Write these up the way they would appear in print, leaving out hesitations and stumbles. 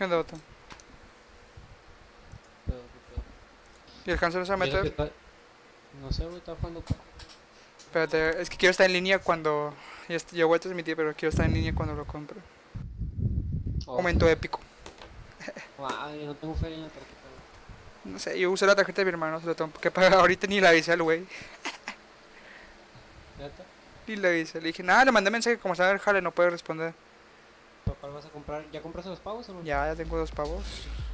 ¿Qué onda, Otto? Pero, pero, ¿Y el Hanson no se va a y eso que meter? no sé, güey, está jugando. Espérate, es que quiero estar en línea cuando... Ya he vuelto a transmitir, pero quiero estar en línea cuando lo compre. Oh, Momento épico. yo no tengo feria en la tarjeta, güey. No sé, yo usé la tarjeta de mi hermano, se lo tengo que pagar ahorita ni la avisé al güey. ¿Neta? Ni la avisé. Le dije, nada, le mandé mensaje como estaba en el jale, no puede responder. ¿Para cuál vas a comprar? ¿Ya compraste los pavos o no? Ya tengo 2 pavos.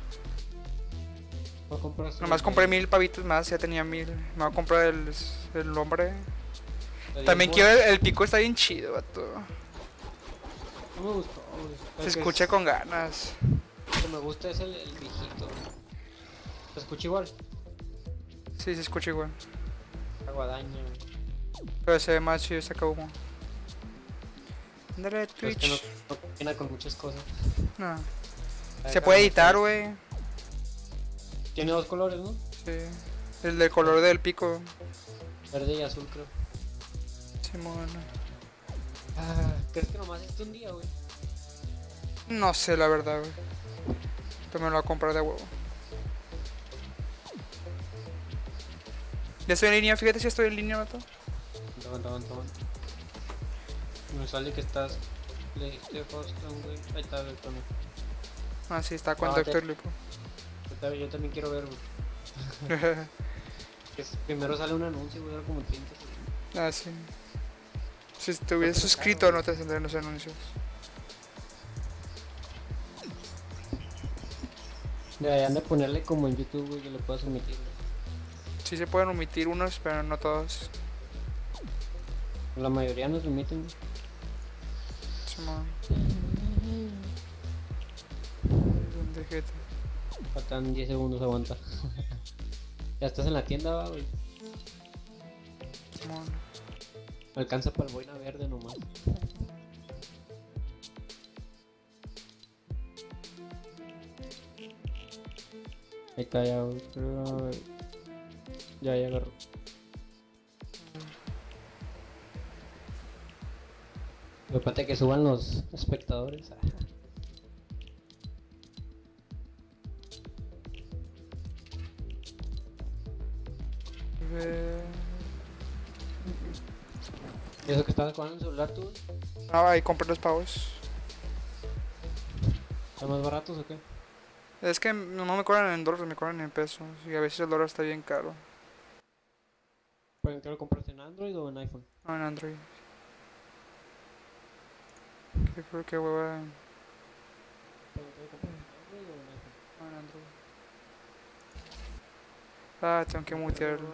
¿Cuál compraste Nomás los compré de 1000 pavitos más, ya tenía 1000. Me voy a comprar el hombre. de 10 También quiero bolas? el pico, está bien chido, vato. No me gustó, güey. Se El que, escucha con ganas. el que me gusta es el viejito. ¿Se escucha igual? Sí, se escucha igual. La guadaña, güey. Pero se ve más chido, saca humo. Ándale, Pero es que no, Twitch. no combina con muchas cosas. No. A Se ver, puede déjame editar, meter. güey. Tiene dos colores, ¿no? Sí. El del color del pico. Verde y azul, creo. Simón. ¿Crees que nomás este un día, güey? No sé, la verdad, güey. Pero me lo voy a comprar de huevo. Ya estoy en línea, fíjate si estoy en línea, vato. Aguanta. Me sale que estás. Le diste Boston, güey. Ahí está, güey, con Ah, sí, está con Ah, Doctor Lupo. yo también quiero ver, güey. Primero sale un anuncio, güey, como 30 segundos. Ah, sí. Si te hubieras suscrito, no te saldrían los anuncios. Deberían de ponerle como en YouTube, güey, que lo puedas omitir, güey. Sí se pueden omitir unos, pero no todos. La mayoría nos lo omiten, güey. Simón. ¿Dónde gente? Faltan 10 segundos, aguanta. Ya estás en la tienda, va, güey. Simón. Alcanza para el boina verde nomás. Ahí está, ya, güey. Ya agarró. Me falta que suban los espectadores. ¿Y eso que estabas jugando en el celular tú, güey? Ah, ahí compré los pavos. ¿Están más baratos o qué? Es que no me cobran en dólares, me cobran en pesos. Y a veces el dólar está bien caro. ¿Pero qué lo compraste en Android o en iPhone? No, en Android. ¿Qué hueva? ¿Pero qué lo compraste en Android o en iPhone? No, en Android. Ah, tengo que mutearlo.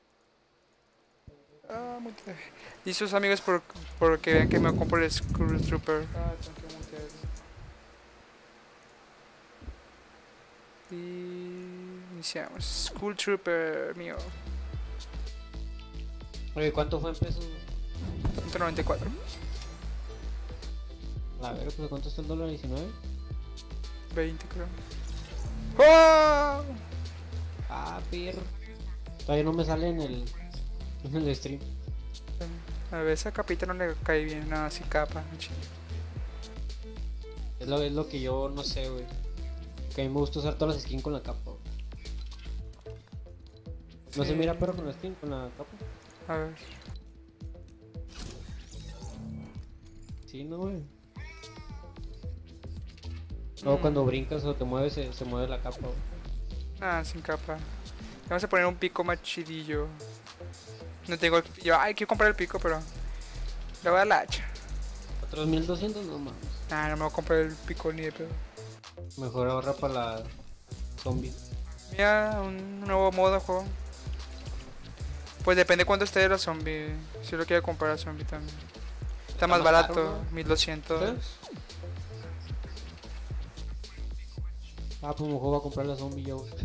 Ah, mutear. Y sus amigos por que vean que me compro el Screw Trooper. Ah, tengo que mutearlo. Y iniciamos. School Trooper mío. Oye, ¿cuánto fue en pesos, güey? 194. A ver, pues ¿cuánto está el dólar? ¿19? 20 creo. ¡Oh! Perro. Todavía no me sale en el stream. A veces a Capita no le cae bien nada así capa. Es lo que yo no sé, güey. Que a mí me gusta usar todas las skins con la capa, güey. No Sí. se mira perro con la skin, con la capa. A ver. Sí, no, güey. Luego cuando brincas o te mueves, se mueve la capa, güey. Ah, sin capa. Vamos a poner un pico más chidillo. No tengo el yo, ay, quiero comprar el pico, pero le voy a dar la hacha. Otros 1200, no mames. Ah, no me voy a comprar el pico ni de pedo. Mejor ahorra para la zombie. Mira, un nuevo modo de juego. Pues depende cuánto esté de la zombie. Si lo quiero comprar a zombie también. Está más más barato, caro, ¿no? 1200. Pues mejor voy a comprar la zombie yo, güey.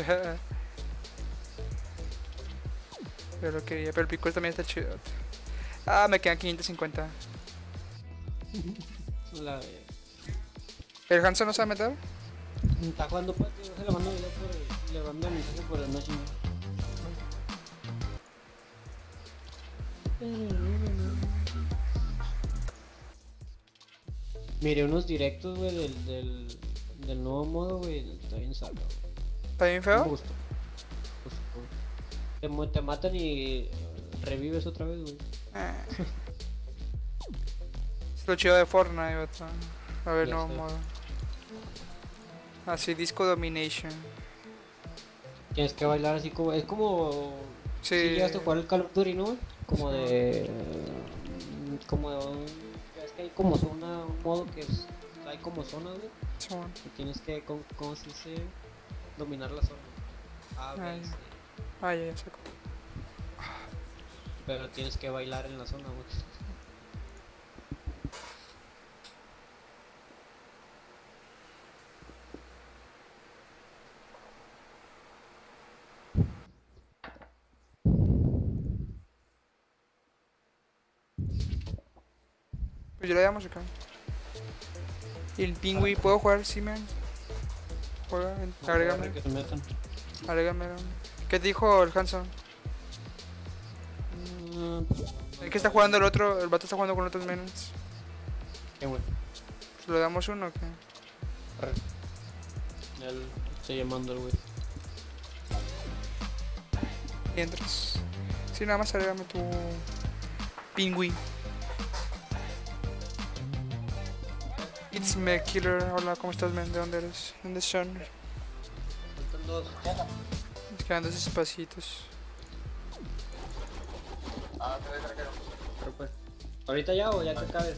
Pero lo quería, pero el pico también está chido. Ah, me quedan 550. La de... ¿El Hanson no se va a meter? Está jugando patio, se le mando video por le mando mensaje por el noche. Miré unos directos, güey, del del nuevo modo, güey, está bien saco. ¿Está bien Me feo? gustó. Te matan y revives otra vez, güey. Es lo chido de Fortnite, vato. A ver, Ya nuevo sé. modo. Así, Disco Domination. Tienes que bailar así como. Es como. Sí. Si llegaste a jugar el Call of Duty, ¿no? Como Sí. de. Como de. Es que hay como zona, un modo que es. Hay como zonas, güey. Simón. Que tienes que. ¿Cómo se dice? Dominar la zona. A, B, Ay. C. Ah, ya sé. Pero tienes que bailar en la zona, güey. Pues ya le damos acá. Y el pingüi, ¿puedo jugar? Sí, man. Juega, agrégame. Que se metan. Agrégame. ¿Qué te dijo el Hanson? ¿El que está jugando el otro? El vato está jugando con otros menos. ¿Qué, güey? ¿Se lo damos uno o qué? Arre. Ya lo estoy llamando al güey. Y entras. Sí, nada más agrégame tu pingüi. It's me, killer. Hola, ¿cómo estás, man? ¿De dónde eres? ¿Dónde son? Faltan dos. Quedan dos espacitos. Pero pues. ¿Ahorita ya o ya que acabes?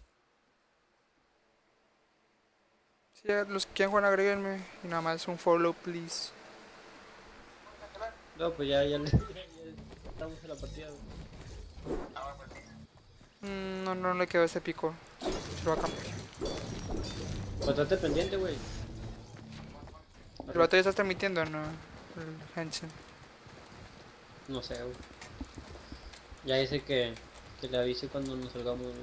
Sí, ya los que quieran jugar, agréguenme. Y nada más un follow, please. No, pues ya estamos en la partida, güey. No le quedó este pico. Se lo va a cambiar. Pues estate pendiente, güey. El vato ya está transmitiendo, ¿no? El Hansen. No sé, güey. Ya dice que le avise cuando nos salgamos, güey.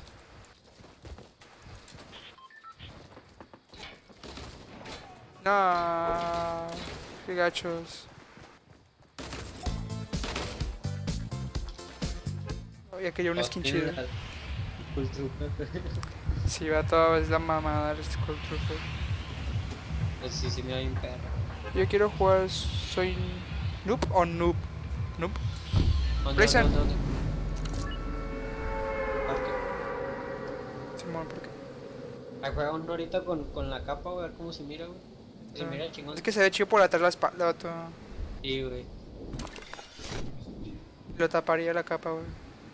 No, qué gachos. Oh, ya quería un skin chido. Full Trooper. Sí, va todo, es la mamada el Skull Trooper. Sí, sí, me da bien perro. Yo quiero jugar, soy noob o noob. Noob. ¿Dónde, Presen. dónde? Parque. Simón, ¿por qué? Ah, juega uno ahorita con la capa, güey, a ver cómo se mira, güey. Se mira chingón. Es que se ve chido por atrás la espalda, vato. Sí, güey. Lo taparía la capa, güey.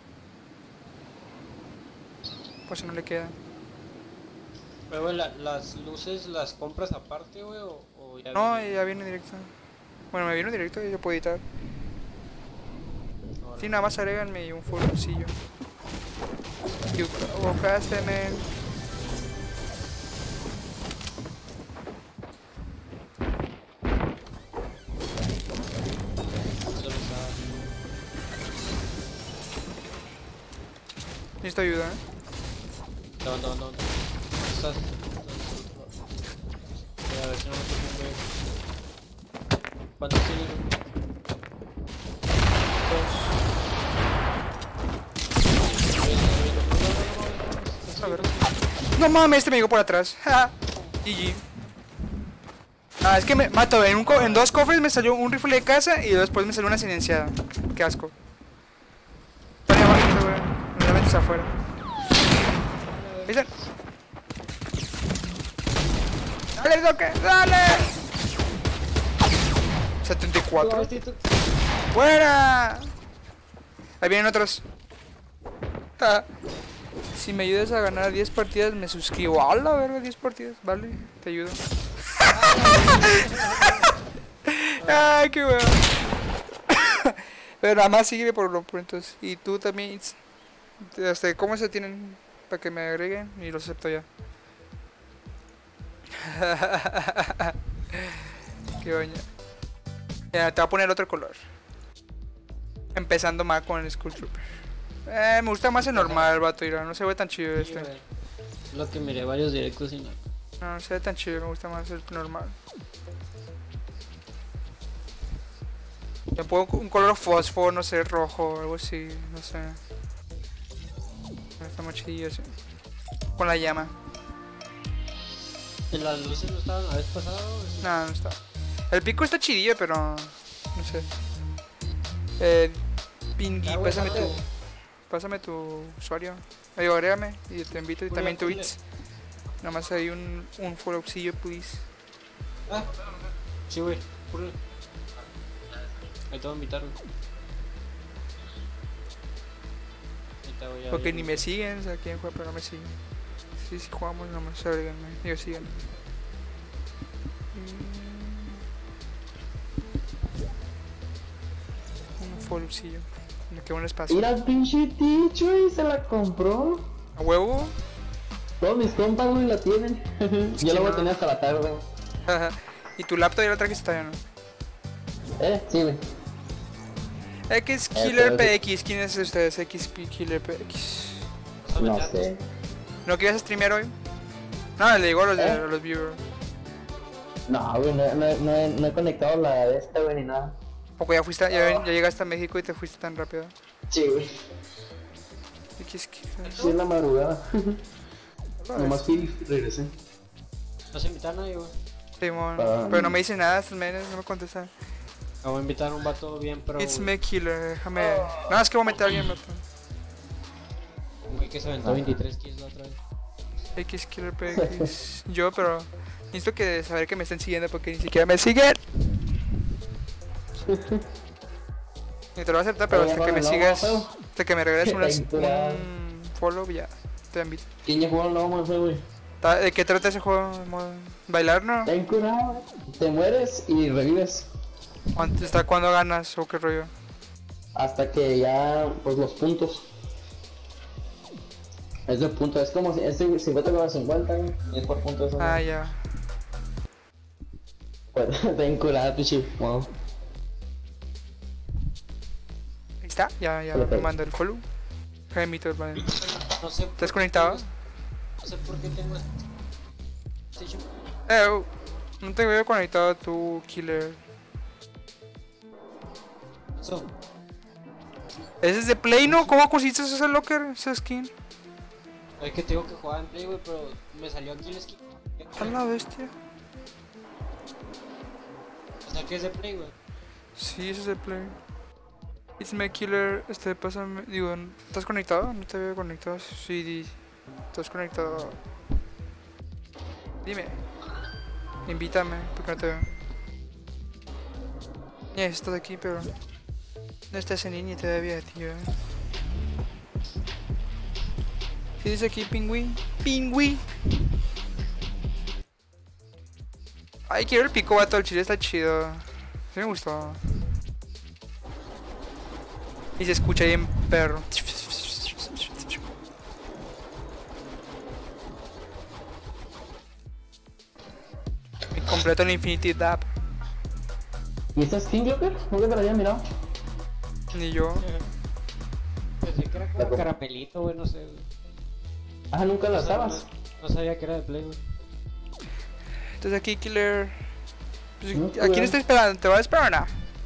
Pues si no le queda. Pero, güey, las luces las compras aparte, güey, o ya No, vienen? ya viene directo. Bueno, me vino directo y yo puedo editar. Ahora. Sí, nada más agréganme y un fullcillo. You go fast, man. Solo está- Necesito ayuda, No. Estás. A ver si no me toca, güey. ¿Cuántos tienes, güey? A ver. No mames, este me llegó por atrás. Ja. GG. Ah, es que me mato. En dos cofres me salió un rifle de caza y después me salió una silenciada. Qué asco. Está ahí abajito, güey. No la metes afuera. ¿Viste? ¡Dale, Doque! ¡Dale! 74. ¡Buena! Ahí vienen otros. Ja. Si me ayudas a ganar 10 partidas, me suscribo. ¡A la verga! 10 partidas. Vale, te ayudo. ¡Ay, qué bueno! Pero nada más sigue por lo pronto. Y tú también. ¿Cómo se tienen para que me agreguen? Y los acepto ya. Qué baña. Ya, te voy a poner otro color. Empezando más con el Skull Trooper. Me gusta más el normal, vato, mira, no se ve tan chido Sí, este. güey. Lo que miré varios directos y no. No se ve tan chido, me gusta más el normal. Le pongo un color fósforo, no sé, rojo, algo así, no sé. Está más chidillo así. Con la llama. ¿En las luces no estaban la vez pasada? ¿O No, no está. El pico está chidillo, pero... No sé. Pingui, Ah, güey, pásame dale. tu... Pásame tu usuario. Digo, agrégame y te invito y Muy también bien, tweets. Nada más hay un followcillo, please. Ah, sí, güey. Puro. Ahí te voy a invitar, güey. Ahí te voy a... Porque ni me siguen, o sea, quién juega, pero no me siguen. Sí, sí jugamos, nomás agréganme. Digo, sigan. Un followcillo. Me queda un espacio. Mira el pinche Ticho y se la compró. ¿A huevo? Todos mis compas, güey, la tienen. Yo la voy a no. tener hasta la tarde. ¿Y tu laptop ya la trajiste todavía no? Sí, güey. X Killer pero- PX, ¿quién es ustedes? XP Killer PX. No sé. ¿No quieres streamear hoy? No, le digo a ¿Eh? los viewers. No, güey, no he conectado la de esta, güey, ni nada. Poco ya fuiste, ya llegaste a México y te fuiste tan rápido. Sí, güey. X Killer. Sí, en la madrugada. Nomás fui y regresé. No se invitar a nadie, güey. Simón, Ah. pero no me dicen nada estos menes, no me contestan. Me voy a invitar a un vato bien pro, It's güey. me Killer, déjame. No, es que voy a meter a alguien, vato. Un güey que se aventó 23 kills la otra vez. X Killer PX. Yo, pero necesito que saber que me estén siguiendo porque ni siquiera me siguen. Y te lo voy a aceptar, pero hasta que me sigas, hasta que me regreses un follow, ya te invito. ¿Quién ya jugó el nuevo Monster, güey? ¿De qué trata ese juego? ¿Bailar, no? Ten curado. Te mueres y revives. ¿Hasta cuándo ganas o qué rollo? Hasta que ya, pues los puntos. Es de puntos, es como si es 50 con 50, güey. Y es por puntos. Ah, ya. Pues, ten curado, pichi. Wow. Ahí está, ya me mando el follow. Jaimito, el panel. No sé. ¿Estás conectado? No sé por qué tengo este. No te veo conectado a tu Killer. So, ¿Ese es de Play, no? ¿Cómo consiste ese locker, esa skin? es que tengo que jugar en Play, güey, pero me salió aquí el skin. A la bestia. O sea que es de Play, güey. Sí, ese es de Play. It's my Killer, pásame. Digo, ¿estás conectado? No te veo conectado. Sí, estás conectado. Dime. Invítame, porque no te veo. Ya estás aquí, pero no estás en línea todavía, tío. ¿Qué dice aquí, pingüí? ¡Pingüí! Ay, quiero el pico, vato. El chile está chido. Sí me gustó. Y se escucha bien perro. Y completo el Infinity Dab. ¿Y esta skin, Joker? Nunca te la había mirado. Ni yo. Pensé que era como caramelito, güey, no sé. Güey. Ah, nunca la No sabía- sabas. No sabía que era de Play, güey. Entonces aquí, Killer. Pues, No, ¿a quién cuidado. estoy esperando? ¿Te voy a esperar o no?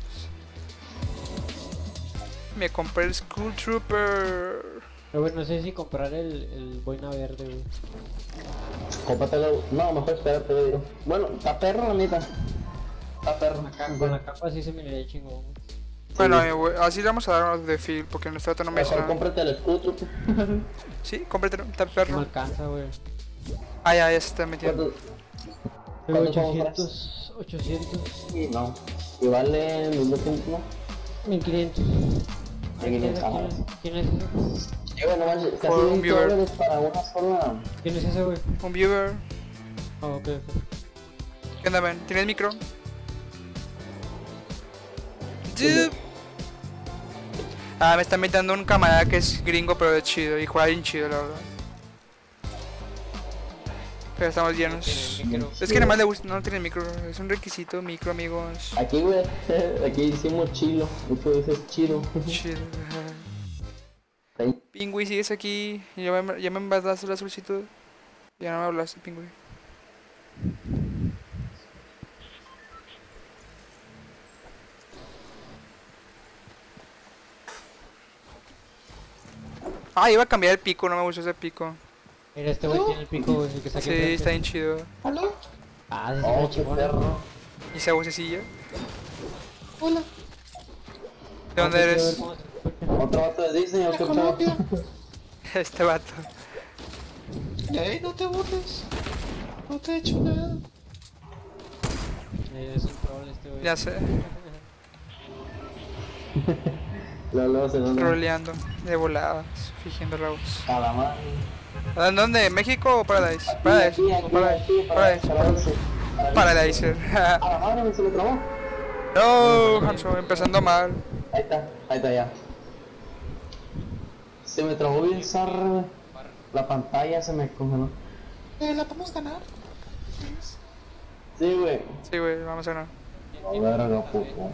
Me compré el School Trooper. Pero, güey, no sé si comprar el boina verde, güey. Cómpratelo. No, mejor espérate, güey. Bueno, está perro, la neta. Está perro. Con la capa sí se me le chingón, güey. Bueno, así le vamos a dar unos de feel porque nuestro otro no me dice Mejor nada. cómprate el escudo. Sí, cómprate, está No me perro. alcanza, güey. Ah, ya se está metiendo. Pero ¿Cuánto 800, 800, Sí, no. Y vale 1200, ¿no? 1500. ¿Quién es ese? ¿Quién es ese? Sí, güey, no manches, casi Por un 20 viewer. dólares para una sola. ¿Quién es ese, güey? Un viewer. Ah, ok, ok. ¿Qué onda, man? ¿Tienes micro? Dude. Me está metiendo un camarada que es gringo pero es chido y juega bien chido, la verdad. Pero estamos llenos. Tiene micro. Es que nada más le gusta, no tiene micro, es un requisito, micro, amigos. Aquí, güey, aquí decimos chilo. Mucho dices chido. Chido. Ahí. Pingüi, sigues aquí. Ya me mandaste la solicitud. Ya no me hablaste, Pingüi. Iba a cambiar el pico, no me gusta ese pico. Mira, este güey tiene el pico, güey, el que saqué. Sí, enfrente. está bien chido. ¿Aló? Ah, ese Oh, es qué chingón. perro. ¿Y esa vocecilla? Hola. ¿De dónde eres? Otro vato de Disney, De otro Colombia. Este vato. Ey, no te burles. No te he hecho nada. Es un troll este güey. Ya sé, Luego se nos troleando, de voladas, fingiendo la voz. a la madre. ¿En dónde? ¿México o Paradise? Paradise, o Paradise, Paradise, Paradise. A la madre, se me trabó. No, Hanso, empezando mal. Ahí está ya. Se me trabó bien zarra. La pantalla se me congeló. La podemos ganar. Sí, güey. Sí, güey, vamos a ganar. Verga, puto.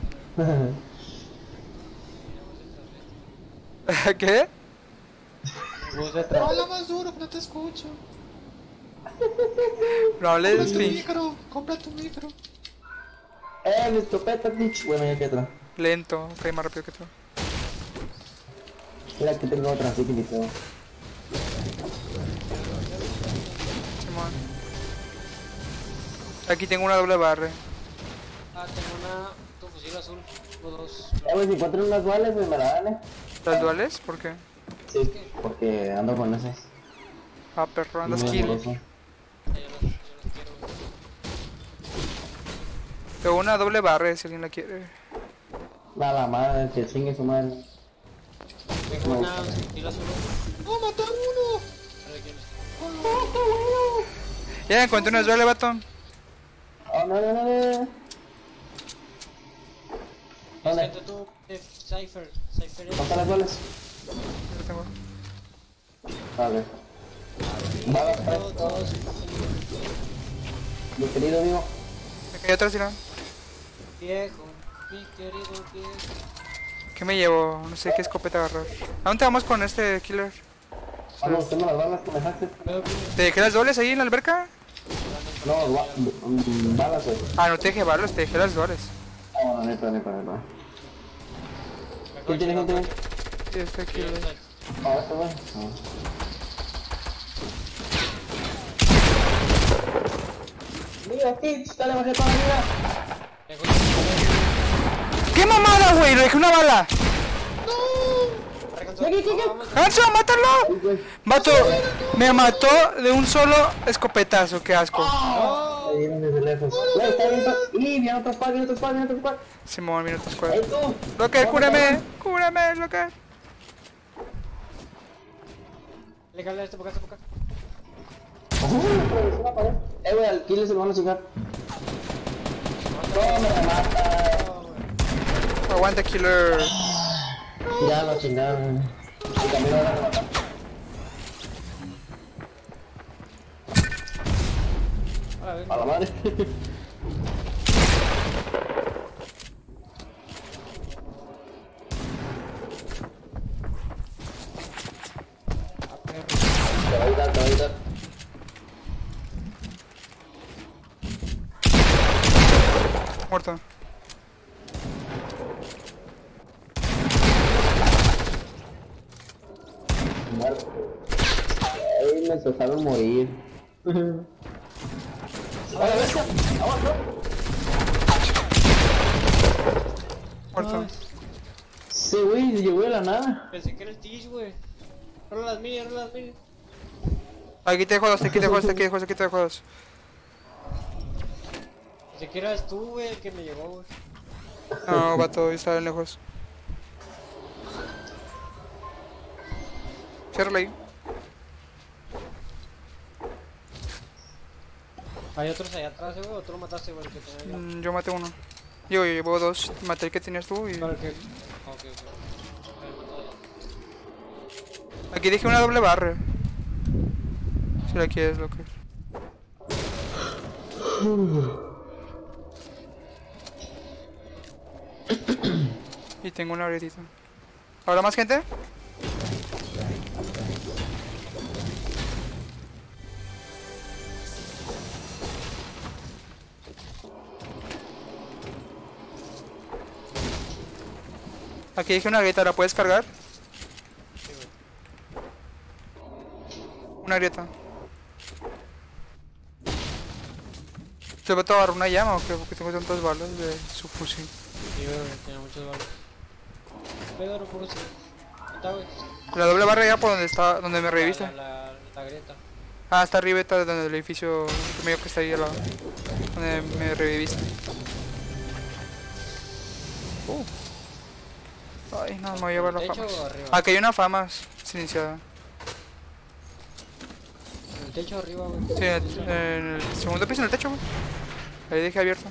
¿Qué? Voz detrás. Habla más duro, que no te escucho. No hables Compra de tu stream. micro. Compra tu micro. Mi escopeta, bitch. Bueno, ya que atrás. Lento, ok, más rápido que tú. Mira que tengo otra, así que ni puedo. Simón. Aquí tengo una doble barra. Ah, tengo tu fusil azul. O dos. Güey, si encuentro unas duales, güey, me la dan, ¿Las duales? ¿Por qué? Sí, porque ando con esas. Ah, perro, andas Muy kill. amoroso. Yo los quiero. Tengo una doble barra si alguien la quiere. A la madre, que chingue su madre. Tengo una fusil azul. ¡No, maté a uno! A ver quién es. Ya encontré unas duales, vato. Oh, no. ¿Dónde? Siento tú, Cypher. Cypher es. ¿Cuántas las duales? Yo lo tengo. Vale. Vale, Todos. mi querido amigo. Me cayó otra, si no. Viejo. Mi querido viejo. ¿Qué me llevo? No sé qué escopeta agarrar. ¿A dónde vamos con este killer? Vamos, tengo las balas que me dejaste. ¿Te dejé las dobles ahí en la alberca? No, balas, güey. Ah, no te dejé balas, te dejé las dobles. No, neta. ¿Quién tiene gente, güey? Sí, este killer. Ah, este güey. Mira, Stitch, dale, bajé para arriba. ¡Qué mamada, güey! ¡Le dejé una bala! ¡Hanso, mátalo! Ay, güey. Mato, me mató de un solo escopetazo, qué asco. Ahí vienen desde lejos. Güey, está bien. Viene otro squad. Simón, minuto squad. Ahí tú. Locker, cúrame, Locker. Le cala este por acá. Atravesó una pared. Güey, al killer se lo van a chingar. No, me la mata. Aguanta, killer. Ya lo chingaron. Y también lo van a matar. A la madre. Te va a ayudar. Muerto. Muerto. Ay, me dejaron morir. Muerto. Sí, güey, llegó de la nada. Pensé que era el Tish, güey. Rola las mini. Aquí te dejo dos, aquí te dejo dos. Pensé que eras tú, güey, el que me llegó, güey. No, vato, está bien lejos. Ciérrala ahí. Hay otros allá atrás, güey. Otro mataste, güey, el que tenía yo. Yo maté uno. Yo llevo dos. Maté el que tenías tú y... No, el que. Ok. Aquí dejé una doble barra. Si la quieres, Locker. Y tengo una ahorita. ¿Habrá más gente? Aquí dejé una grieta, ¿la puedes cargar? Una grieta. ¿Te va a tomar una llama o qué? Porque tengo tantas balas de su fusil. Sí, güey, tiene muchas balas. Pedro, puro sí. Está, güey. La doble barra ya por donde está, donde me reviviste. La grieta. Ah, está arriba, está donde el edificio que medio que está ahí al lado. Donde me reviviste. Ay, no, me voy a llevar la ¿En el fama. techo o arriba? Aquí hay una fama silenciada. ¿En el techo o arriba, güey? Sí, en el segundo piso, en el techo, güey. Ahí dejé abierto.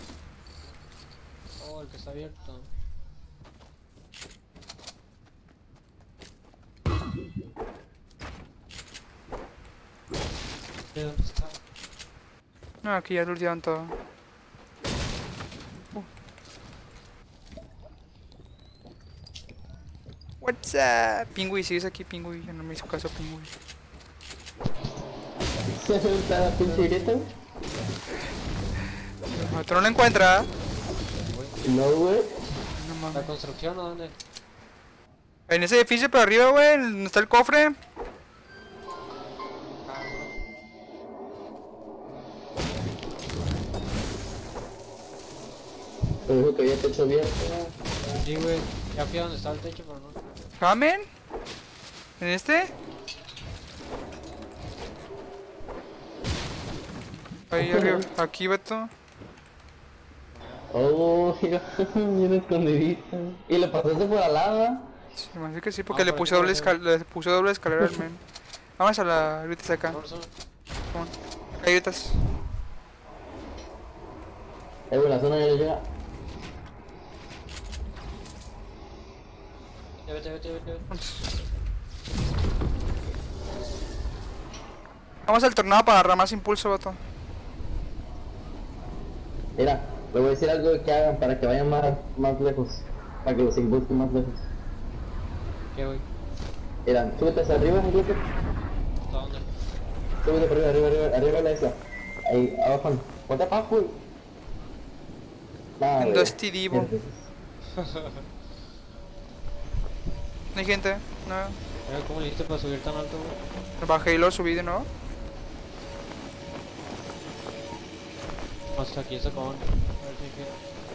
Oh, el que está abierto. ¿De dónde está? No, aquí ya lo llevan todo. What's up? Pingüi, sigues aquí, Pingüi. Ya no me hizo caso, Pingüi. ¿Está la pinche grieta? ¿Tú no lo encuentras? No, güey. No ¿La mames. construcción o dónde? En ese edificio por arriba, güey, donde está el cofre. Me dijo que había techo abierto. Sí, güey. Ya fui a donde estaba el techo, pero no. ¿Jamen? ¿En este? Ahí arriba, aquí, Beto. Oh, mira, bien escondidita. ¿Y le pasaste por al lado? Sí, me hace que sí, porque Ah, le por puse aquí, doble por aquí. le puse doble escalera al men. Vamos a la gritas acá. Por eso. Come on. Acá hay gritas. Güey, la zona ya llega. Vete. Vamos al tornado para agarrar más impulso, Beto. Mira, le voy a decir algo que hagan para que vayan más lejos. Para que los impulsen más lejos. ¿Qué, güey? Mira, súbete hacia arriba, incluso. ¿Hasta dónde? Súbete por arriba de la isla. Ahí, abajo. Ponte abajo, güey. Nada, En güey. Dusty Divo. ¿No hay gente? No. Mira, ¿cómo le hiciste para subir tan alto, güey? Bajé y lo subí de nuevo. Hasta aquí ese con. A ver si quiere.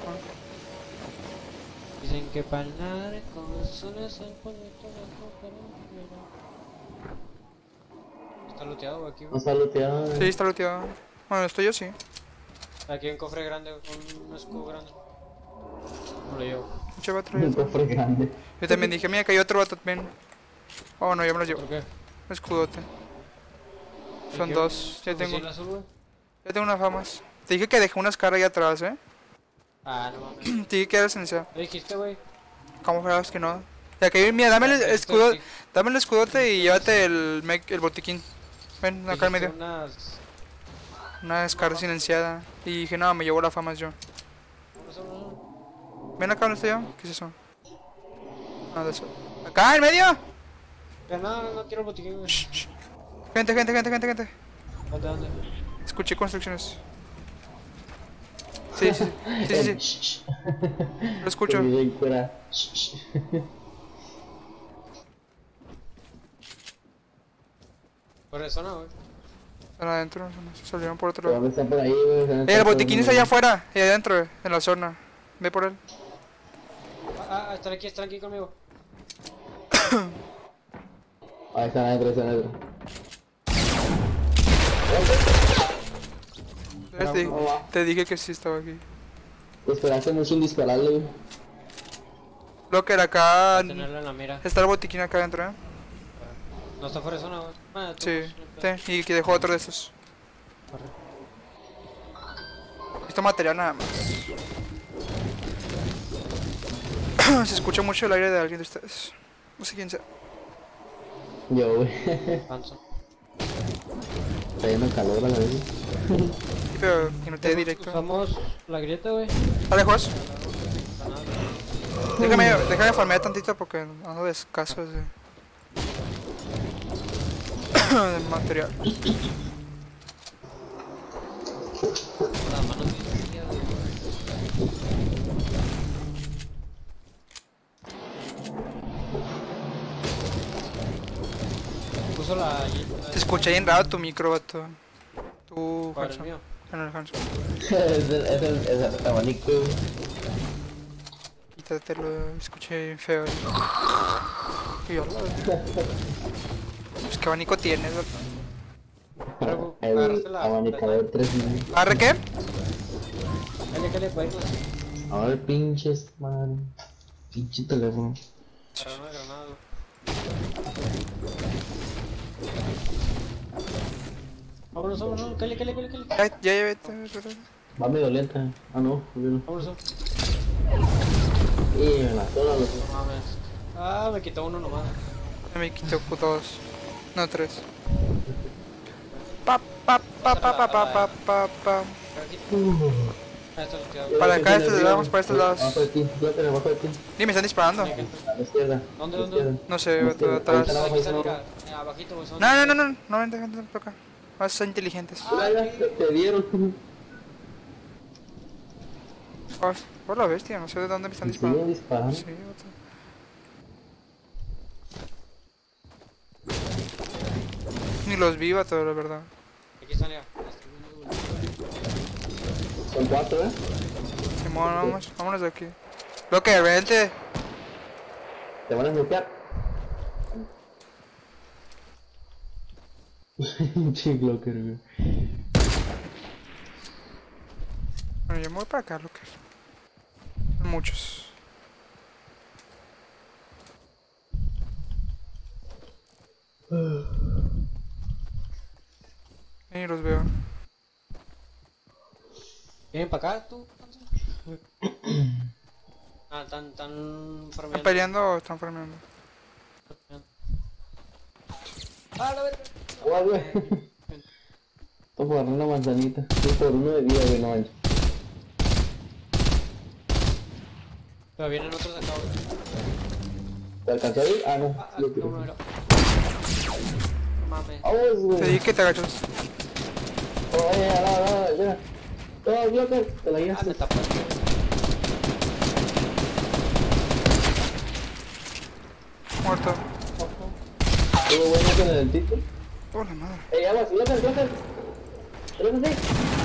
Dicen que para el narco solo es el pueblito de la. Está looteado, güey, aquí, No güey. está looteado. Sí, está looteado. Bueno, estoy yo sí. Aquí hay un cofre grande, un escudo grande. No lo llevo. Mucho vato. Un cofre grande. Yo también dije, mira, que hay otro vato también. Oh, no, yo me lo llevo. ¿Por qué? Un escudote. Son dos. Ya tengo. Azul, güey? Ya tengo unas famas. Te dije que dejé unas caras ahí atrás, Ah, no mames. Te dije que era esencial. ¿Le dijiste, güey? ¿Cómo fregas que no? Ya que mira, dame el escudo, dame el escudote y llévate el botiquín. Ven, acá en medio. Una descarga silenciada. Y dije, no, me llevo la fama yo. Ven acá donde estoy yo. ¿Qué es eso? Ah, de eso. ¡Acá, en medio! No quiero el botiquín, güey. Gente. ¿Dónde? Escuché construcciones. Sí. Lo escucho. Por eso no, güey. Están adentro, se salieron por otro lado. ¿Dónde está por ahí, güey? El botiquín está allá afuera, y adentro, en la zona. Ve por él. Están aquí conmigo. Ahí están adentro. Te dije que sí estaba aquí. Esperaste mucho en dispararle, güey. Locker, acá Tenerlo en la mira. está el botiquín acá adentro, No está fuera de zona, güey. Sí, y que dejó otro de esos. Esto material nada más. Se escucha mucho el aire de alguien de ustedes. No sé quién sea. Yo, güey. Panzo. Está yendo el calor a la vez. Sí, pero que no te dé directo. Usamos la grieta, güey. ¿Está lejos? Déjame farmear tantito porque ando de escasos de material. Las manos bien güey. Puso la. Te escuché bien raro tu micro, vato. Tu ¿Cuál, el Hanson. mío? En el Hanson. Es el abanico. Quítate, lo escuché feo. Y yo, pues qué abanico tienes, ¿verdad? Pero, El agarraste la- abanicador 3. ¿Arre qué? Dale, para irnos. Ahora el pinches, man. Pinche teléfono. Para una granada, güey. Vámonos, vámonos, cale. Ay, ya, vete. Va medio lenta. Ah, no, no. Vámonos. Y me mató la luz. No mames. Ah, me quitó uno nomás. Me quitó dos. No, tres. Pa. Esto lo queda. Para acá, estos lados, para estos lados. Abajo de ti, fíjate, abajo de ti. Ni me están disparando. A la izquierda. ¿Dónde, a la dónde? izquierda. No sé, A la vato, izquierda. atrás. Ahí Aquí está está, abajo, mira, abajito, güey. No, vente para acá. Vas a ser inteligentes. Mira, ya, te dieron. Por la bestia, no sé de dónde me están ¿Me siguen disparando. disparando? Sí, vato. Ni los vi, vato, la verdad. Aquí está, mira. Son 4, ¿eh? Simón, vámonos de aquí. Lo que, vente. Te van a bloquear. Che, Glocker, güey. Bueno, yo me voy para acá, Lucas. Son muchos. Ni los veo. ¿Vienen para acá, tú? Ah, están ¿Están farmeando. peleando o están farmeando? Ah, la verga. Guau, güey. Esto por una manzanita. Sí, por uno de vida, güey, no manches. Pero vienen otros de acá, güey. ¿Te alcanzó a ir? Ah, no. Ah, Sí, no, no. Mames. Vamos, güey. Te dije que te agachas. Oye, mira. Todo, Glocker, te la Ah, me llevaste. tapaste. Muerto. Estuvo bueno con el dentito. Oh, la madre. Aguas, Glocker. ¿Eres así?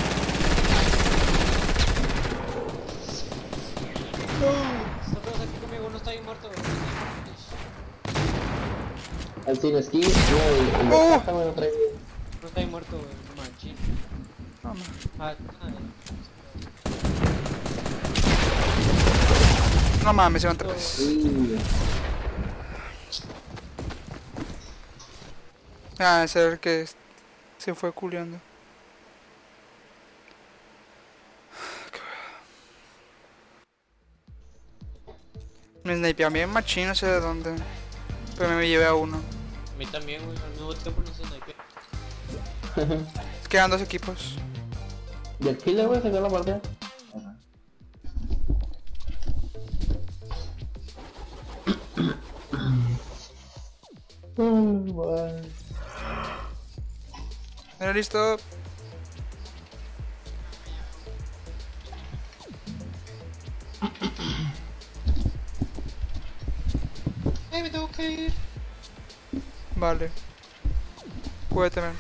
Está todos aquí conmigo, uno está ahí muerto, güey. El sin esquí. No, Oh. el no trae. Uno está ahí muerto, güey. Machín. No, no. No mames, se van tres. Sí. Ah, ese era el que se fue culeando. Me snipeó bien machín, no sé de dónde. Pero me llevé a uno. A mí también, güey. Al mismo tiempo no sé sniper. Es que eran dos equipos. ¿Y el killer, güey, se quedó la partida? Era listo. Me tengo que ir. Vale. Cuídate, man.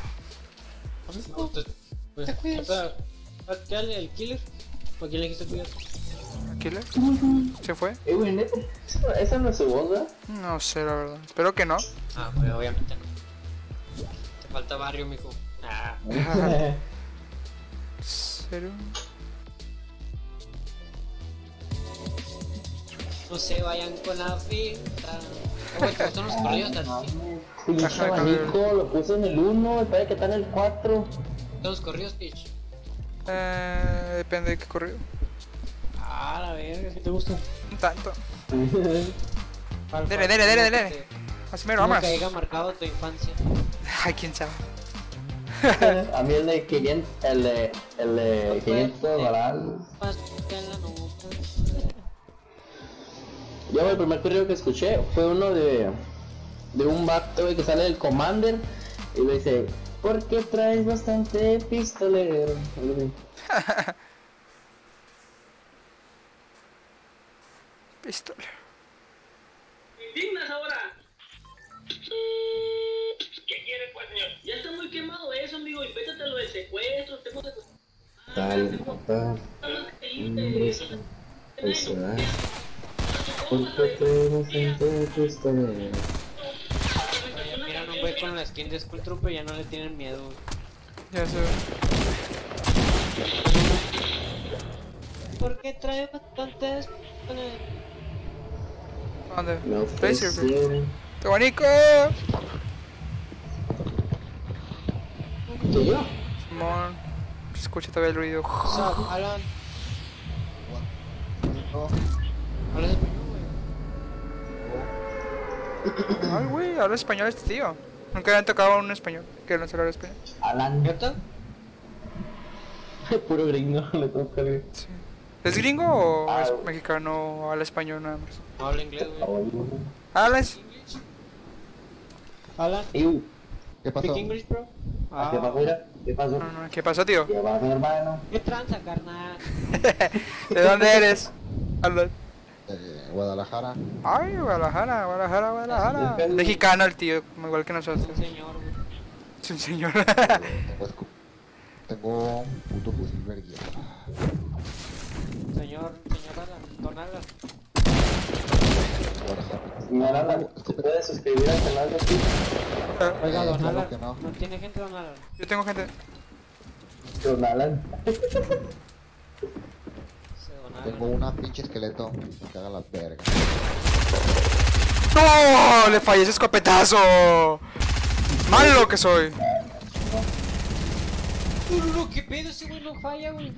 Te cuidas. ¿Qué el killer? ¿Por quién le dijiste cuidar? ¿Killer? ¿Se fue? Güey, neta, esa no es su voz, ¿verdad? No sé, la verdad. Espero que no. Ah, pues obviamente no. Te falta barrio, mijo. Ah. ¿Serio? No se vayan con la finta. Güey, te gustan los corridos así. Pinche Ajá, abanico, lo puse en el 1, espera que está en el 4. Los corridos, pitch. Depende de qué corrido. Ah, la verga, ¿qué te gusta? Un tanto. Dele. Así mero, vamos. Que haya marcado tu infancia. Ay, quién sabe. A mí el de 500, el de 500 dólares. Yo el primer correo que escuché fue uno de un vato, güey, que sale del Commander y le dice, ¿por qué traes bastante pistolero? Algo así. Pistola. Indignas ahora. ¿Qué quiere, pues, señor? Ya está muy quemado eso, amigo. Invéntatelo de secuestro. Tengo secuestro. Tal, tal. Eso, porque tenemos gente pistolero. Pero ya miran un güey con la skin de Skull Trooper y ya no le tienen miedo, güey. Ya sé. Porque trae bastantes. ¿Dónde? No Tracer, güey. ofrecieron. ¡Tobanico! ¿Qué yo? Simón. Se escucha todavía el ruido. What's up, Alan? No, ¿Hablas español, güey? Ay, güey, habla español este tío. Nunca habían tocado un español. Que no se habla español. Alan. ¿Neta? Puro gringo, le toca el. Sí. ¿Es gringo o Ah, es güey. mexicano o habla español nada más? No habla inglés, güey. ¿Hablas? Alan, ¿Qué ¿qué pasó? speak English, bro. pasó, mira? ¿Qué pasó? No, no, ¿qué pasó, tío? ¿Qué va, mi hermano? ¿Qué tranza, carnal? ¿De dónde eres? Habla. Guadalajara. Ay, Guadalajara, Guadalajara, Guadalajara. Mexicano el tío, como igual que Es nosotros. un señor, güey. Es un señor. Tengo un puto fusil verguero. Señor Alan, don Alan. Señora Alan, ¿se puede suscribir al canal de aquí? Oiga, don claro Alan. que no. No tiene gente, don Alan. Yo tengo gente. Don Alan. Ese don Alan. Tengo una pinche esqueleto que haga la verga. ¡No! Le fallé ese escopetazo. Malo que soy. No, ¿qué pedo? Ese güey no falla, güey.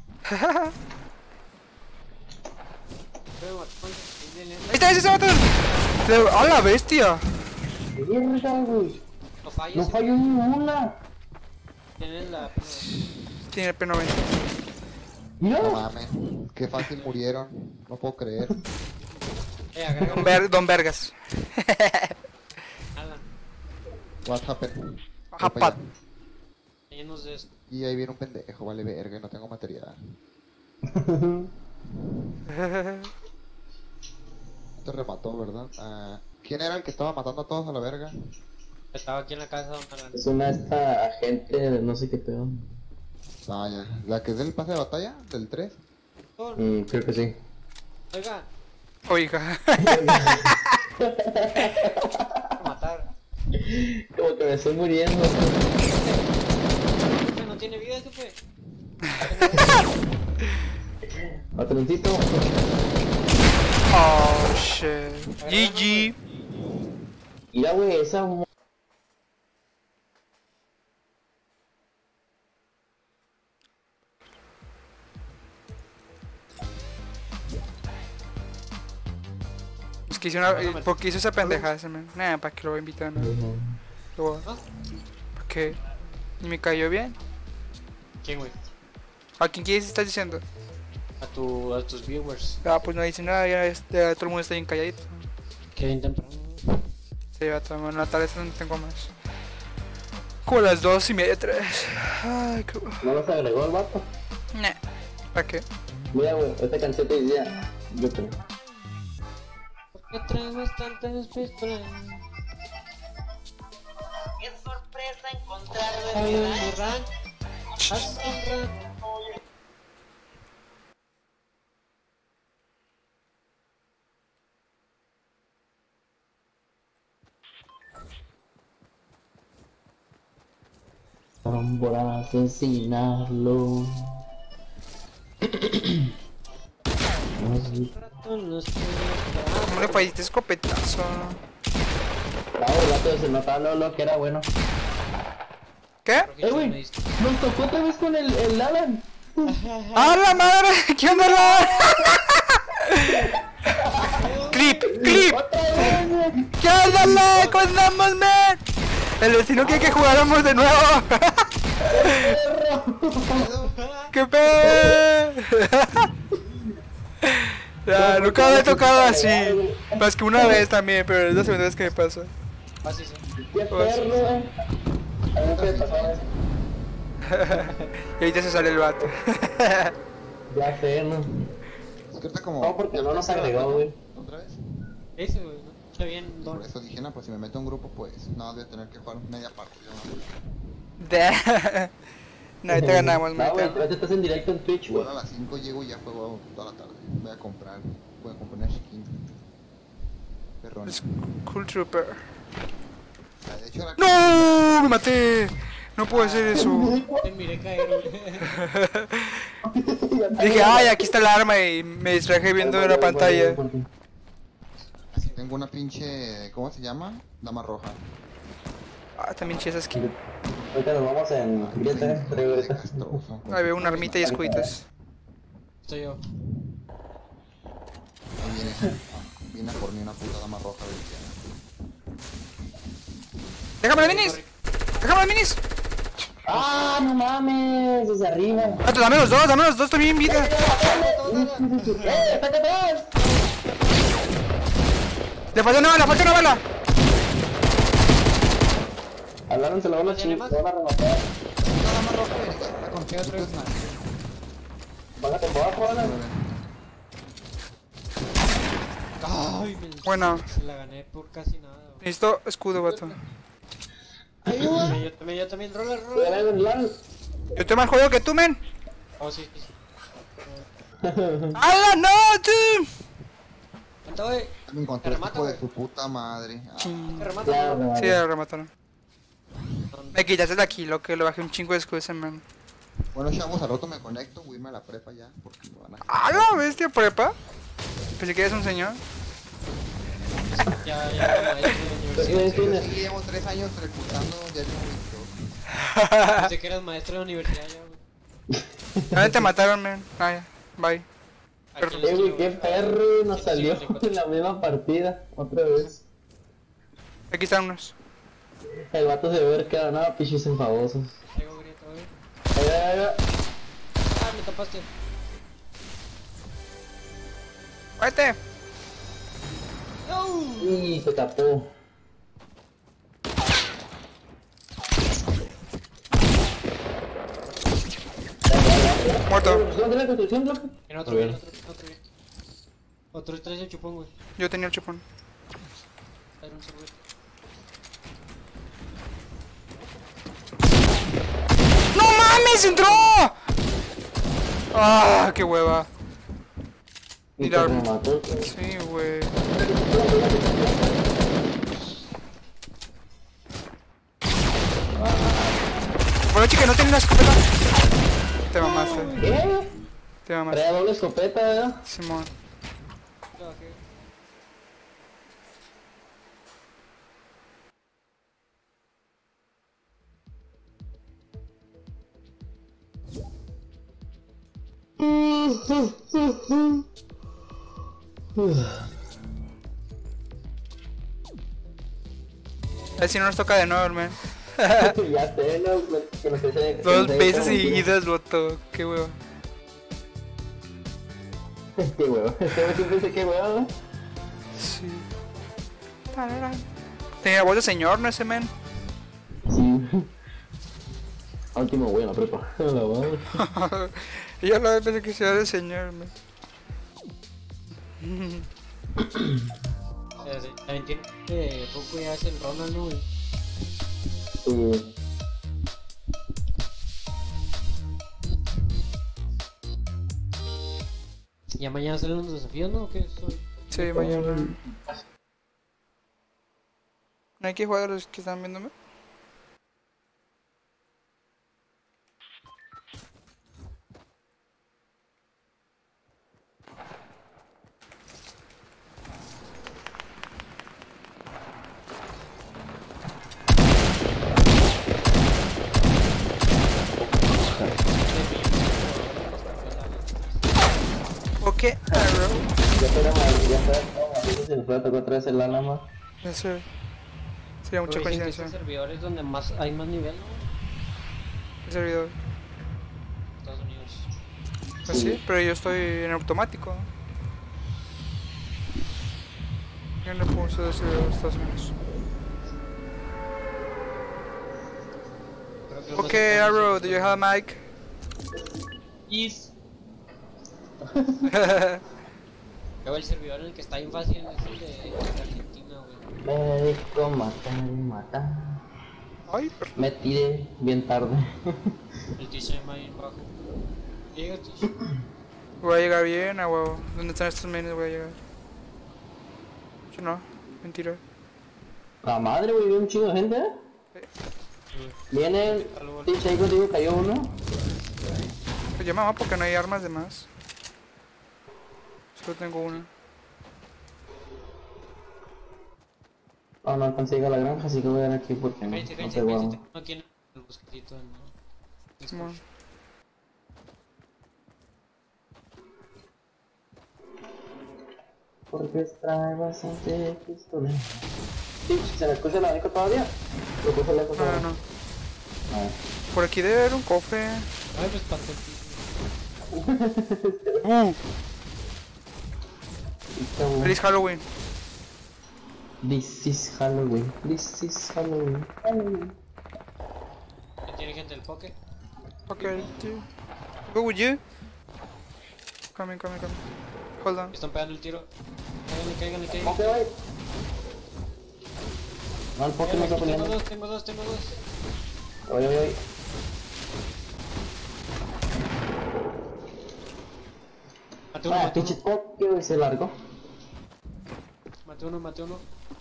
Ahí está, ese se mata. ¡A la bestia! Verga, güey. No falla, No ese falló ni una. Tienes la. Tiene P90. No Mira. mames, qué fácil murieron. No puedo creer. Agrega Don Vergas. Alan. What happened? Japat. Llenos de esto. Y ahí viene un pendejo, vale verga, y no tengo material. Te remató, ¿verdad? ¿Quién era el que estaba matando a todos a la verga? Estaba aquí en la casa, don Alan. Es una esta agente de no sé qué pedo. Vaya, ¿la que es del pase de batalla? ¿Del 3? Creo que sí. Oiga, Oiga. voy a matar. Como que me estoy muriendo. Jefe, no tiene vida, jefe. Patroncito. Oh, shit. GG. Mira, güey, esa. Es que hice una. ¿Por qué hizo esa pendejada ese man? Nah, ¿para qué lo voy a invitar? No. ¿Por qué? ¿Y me cayó bien? ¿Quién, güey? ¿A quién quieres estás diciendo? A tus viewers. Ah, pues no dice nada, ya, ya todo el mundo está bien calladito. Qué bien temprano. Sí, ya todo, en la tarde no tengo más. Como las 2:30, 3. Ay, qué. ¿No los agregó el vato? Nah. ¿Para qué? Mira, güey, esta canción te decía. Yo creo. ¿Por qué traes bastantes pistolas? Qué sorpresa encontrarlo Ay, en en mi mi rancho. rancho. Hace un rato. Por asesinarlo. Rato no estoy ¿Cómo le fallaste escopetazo? Bravo, el vato se notaba lo que era bueno. ¿Qué? Güey, nos tocó otra vez con el Alan. ¡Ah, la madre! ¿Qué onda la? ¡Clip! ¡Clip! Otra vez, güey. ¿Qué onda la? ¿Cómo andamos, man? El vecino quiere que jugáramos de nuevo. ¡Qué pedo! Ya, nunca me he tocado así. Más que una vez también, pero es la segunda vez que me pasa. Así sí. Qué perro, güey. A mí me puede pasar eso. Y ahorita se sale el vato. Ya sé, ¿no? Es que ahorita como... No, porque no nos agregó, güey. ¿Otra vez? Ese, güey, ¿no? Está bien, Por don. eso dije, no, pues si me meto a un grupo, pues no, voy a tener que jugar media partida. ¿No? No, ahí te ganamos, No, güey, man. ahorita estás en directo en Twitch, güey. Igual a las 5 llego y ya juego toda la tarde. Voy a comprar una skin. Perrón. Cool Trooper. De hecho, ¡No! ¡Me maté! No puedo hacer eso. Te miré caer, güey. Dije, ay, aquí está el arma y me distraje viendo la pantalla. tengo una pinche... ¿Cómo se llama? Dama roja. Ah, también chesas aquí. Ahorita nos vamos en Grieta, traigo ahorita. Castroso. Ahí veo una armita y escuditas. Soy yo. Ahí viene. Viene a por mí una puta dama roja. ¡Déjame las minis! ¡Déjame las minis! ¡Ah, no mames! Desde arriba. Vato, dame los dos, estoy bien vida. ¡Está atrás! Le falta una bala, Hablaron, se lo van a chingar, se van a rematar. Una dama roja, la confianza otra vez. Págate por abajo, Alan. Ay, Buena. Se la gané por casi nada, güey. Necesito escudo, vato. Yo también, roller. Gané el LAN. Yo estoy más jodido que tú, men. Oh, sí. ¡Hala, no, tú! ¿Cuánto, güey? Me encontré Te remata, hijo de güey. su puta madre. Te remato, Claro, güey. vale. Sí, ya remataron. Me quitaste de aquí, lo que le bajé un chingo de escudo ese, man. Bueno, chavos, al rato me conecto, voy a irme a la prepa ya, porque me van a... ¡Ah, la bestia, prepa! Pensé que eres un señor. Ya, maestro de universidad. Sí, llevo 3 años reclutando, ya llevo 22. Pensé que eras maestro de universidad ya, güey. ¿Dónde te mataron, man? Ah, ya. Bye. Aquí en la Güey, esquina, qué güey. perro, nos salió en la misma partida, otra vez. Aquí están unos. El vato se ve que era nada, pichis enfadosos. Traigo grieta, güey. Ahí va. Ah, me tapaste. ¡Vete! ¡No! Y se tapó. Muerto. ¿Dónde la construcción, loco? En otro bien. Otro trae el chupón, güey. Yo tenía el chupón. Era un sorbete. ¡No mames! ¡Entró! ¡Ah, qué hueva! Y la- te remató. Sí, güey. Bueno, chica, no tenía una escopeta. Te mamaste. ¿Qué? Te mamaste. Traía doble escopeta, ¿verdad? Simón. Ya bajé. A ver si no nos toca de nuevo, man. Ya sé, no, que nos esté... Dos veces seguidas, loto. Qué hueva. Qué huevo. Siempre pensé que huevo, ¿no? Sí. Tararán. Tenía voz de señor, ¿no? Ese man. Sí. Al último voy a la prepa. La madre. Y yo la vez pensé que sea de señor, man. Sí, también tiene poco ya es el Ronald, ¿no, güey? Sí. ¿Ya mañana salen los desafíos, no? ¿O qué? Sí, mañana. ¿No hay que jugar a los que están viéndome? Ok, arrow. Ya fuera mal, ya fuera mal. Se nos fue a tocar otra vez el lana más. Eso sería mucha Pero dicen que coincidencia. estos servidores donde más hay más nivel, ¿no? El servidor. Estados Unidos. Pues sí, pero yo estoy en automático. Yo no puedo usar el servidor de Estados Unidos. Creo que lo Ok, más cercano Arrow, es do you have a mic? Yes. Luego el servidor en el que está bien fácil es el de Argentina, güey. Médico, matar y matar. Ay, pero... Me tiré bien tarde. El Tish se llama bien bajo. Llega Tish. Voy a llegar bien, a huevo. ¿Dónde están estos menes? Voy a llegar. Yo no, mentira. La madre, güey, viene un chingo de gente, ¿eh? Viene, sí, ahí contigo cayó uno. Pues ya mamá, porque no hay armas de más. Solo tengo una. No, no alcancé a llegar a la granja, así que voy a dar aquí porque no, Cállate, no cállate, sé, cállate. guau. No tiene el bosquetito, ¿no? Simón. Porque trae bastante pistola. Sí, ¿se me escucha el abanico todavía? Lo puse lejos No, ahora. no. A ver. Por aquí debe haber un cofre. Ay, me espantó el Tish. Está bueno. Feliz Halloween. This is Halloween. This is Halloween. Halloween. ¿Tiene gente del poke? Okay, dude. Go with you. Coming. Hold on. Están pegando el tiro. Cáiganle. Ok, güey. No, el Poké no está peleando. Tengo dos. Oye. Mate uno, Ah, mate pinche uno. Poké, güey, se largó. Mate uno.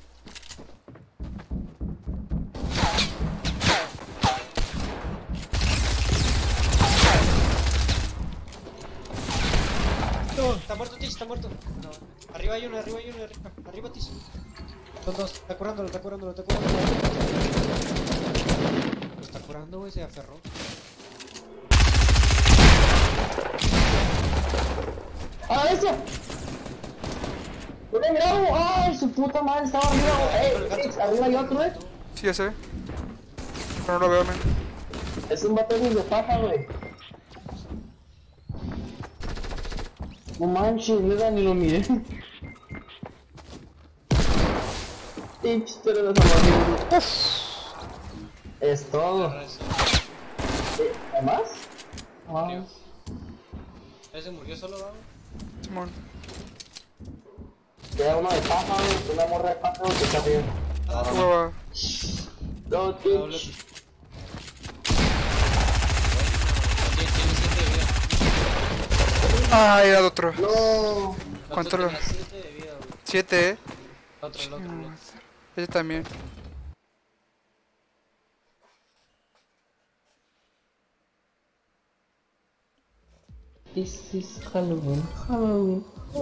No, está muerto Tish, está muerto. No. Arriba hay uno. Arriba Tish. Son dos, está curándolo. Lo está curando, güey, se aferró. ¡Ah, eso! ¡No me mirado! ¡Ay, su puta madre! Estaba arriba, güey. Arriba hay otro, Sí, ya sé. Pero no lo veo, man. Es un vato de paja, güey. No manches, neta, ni lo miré. Tips, pero los amarillos. Es todo. ¿Hay más? Wow. ¿Ese murió solo, vamos? Simón. Queda uno de paja, güey. Una morra de paja, güey, que está bien. Hueva. No, Doble. Tips. Tiene 7 de vida. Ah, era de otro. No. ¿Cuánto lo...? 7 de vida, güey. 7, El otro. Ese también. This is Halloween. Halloween.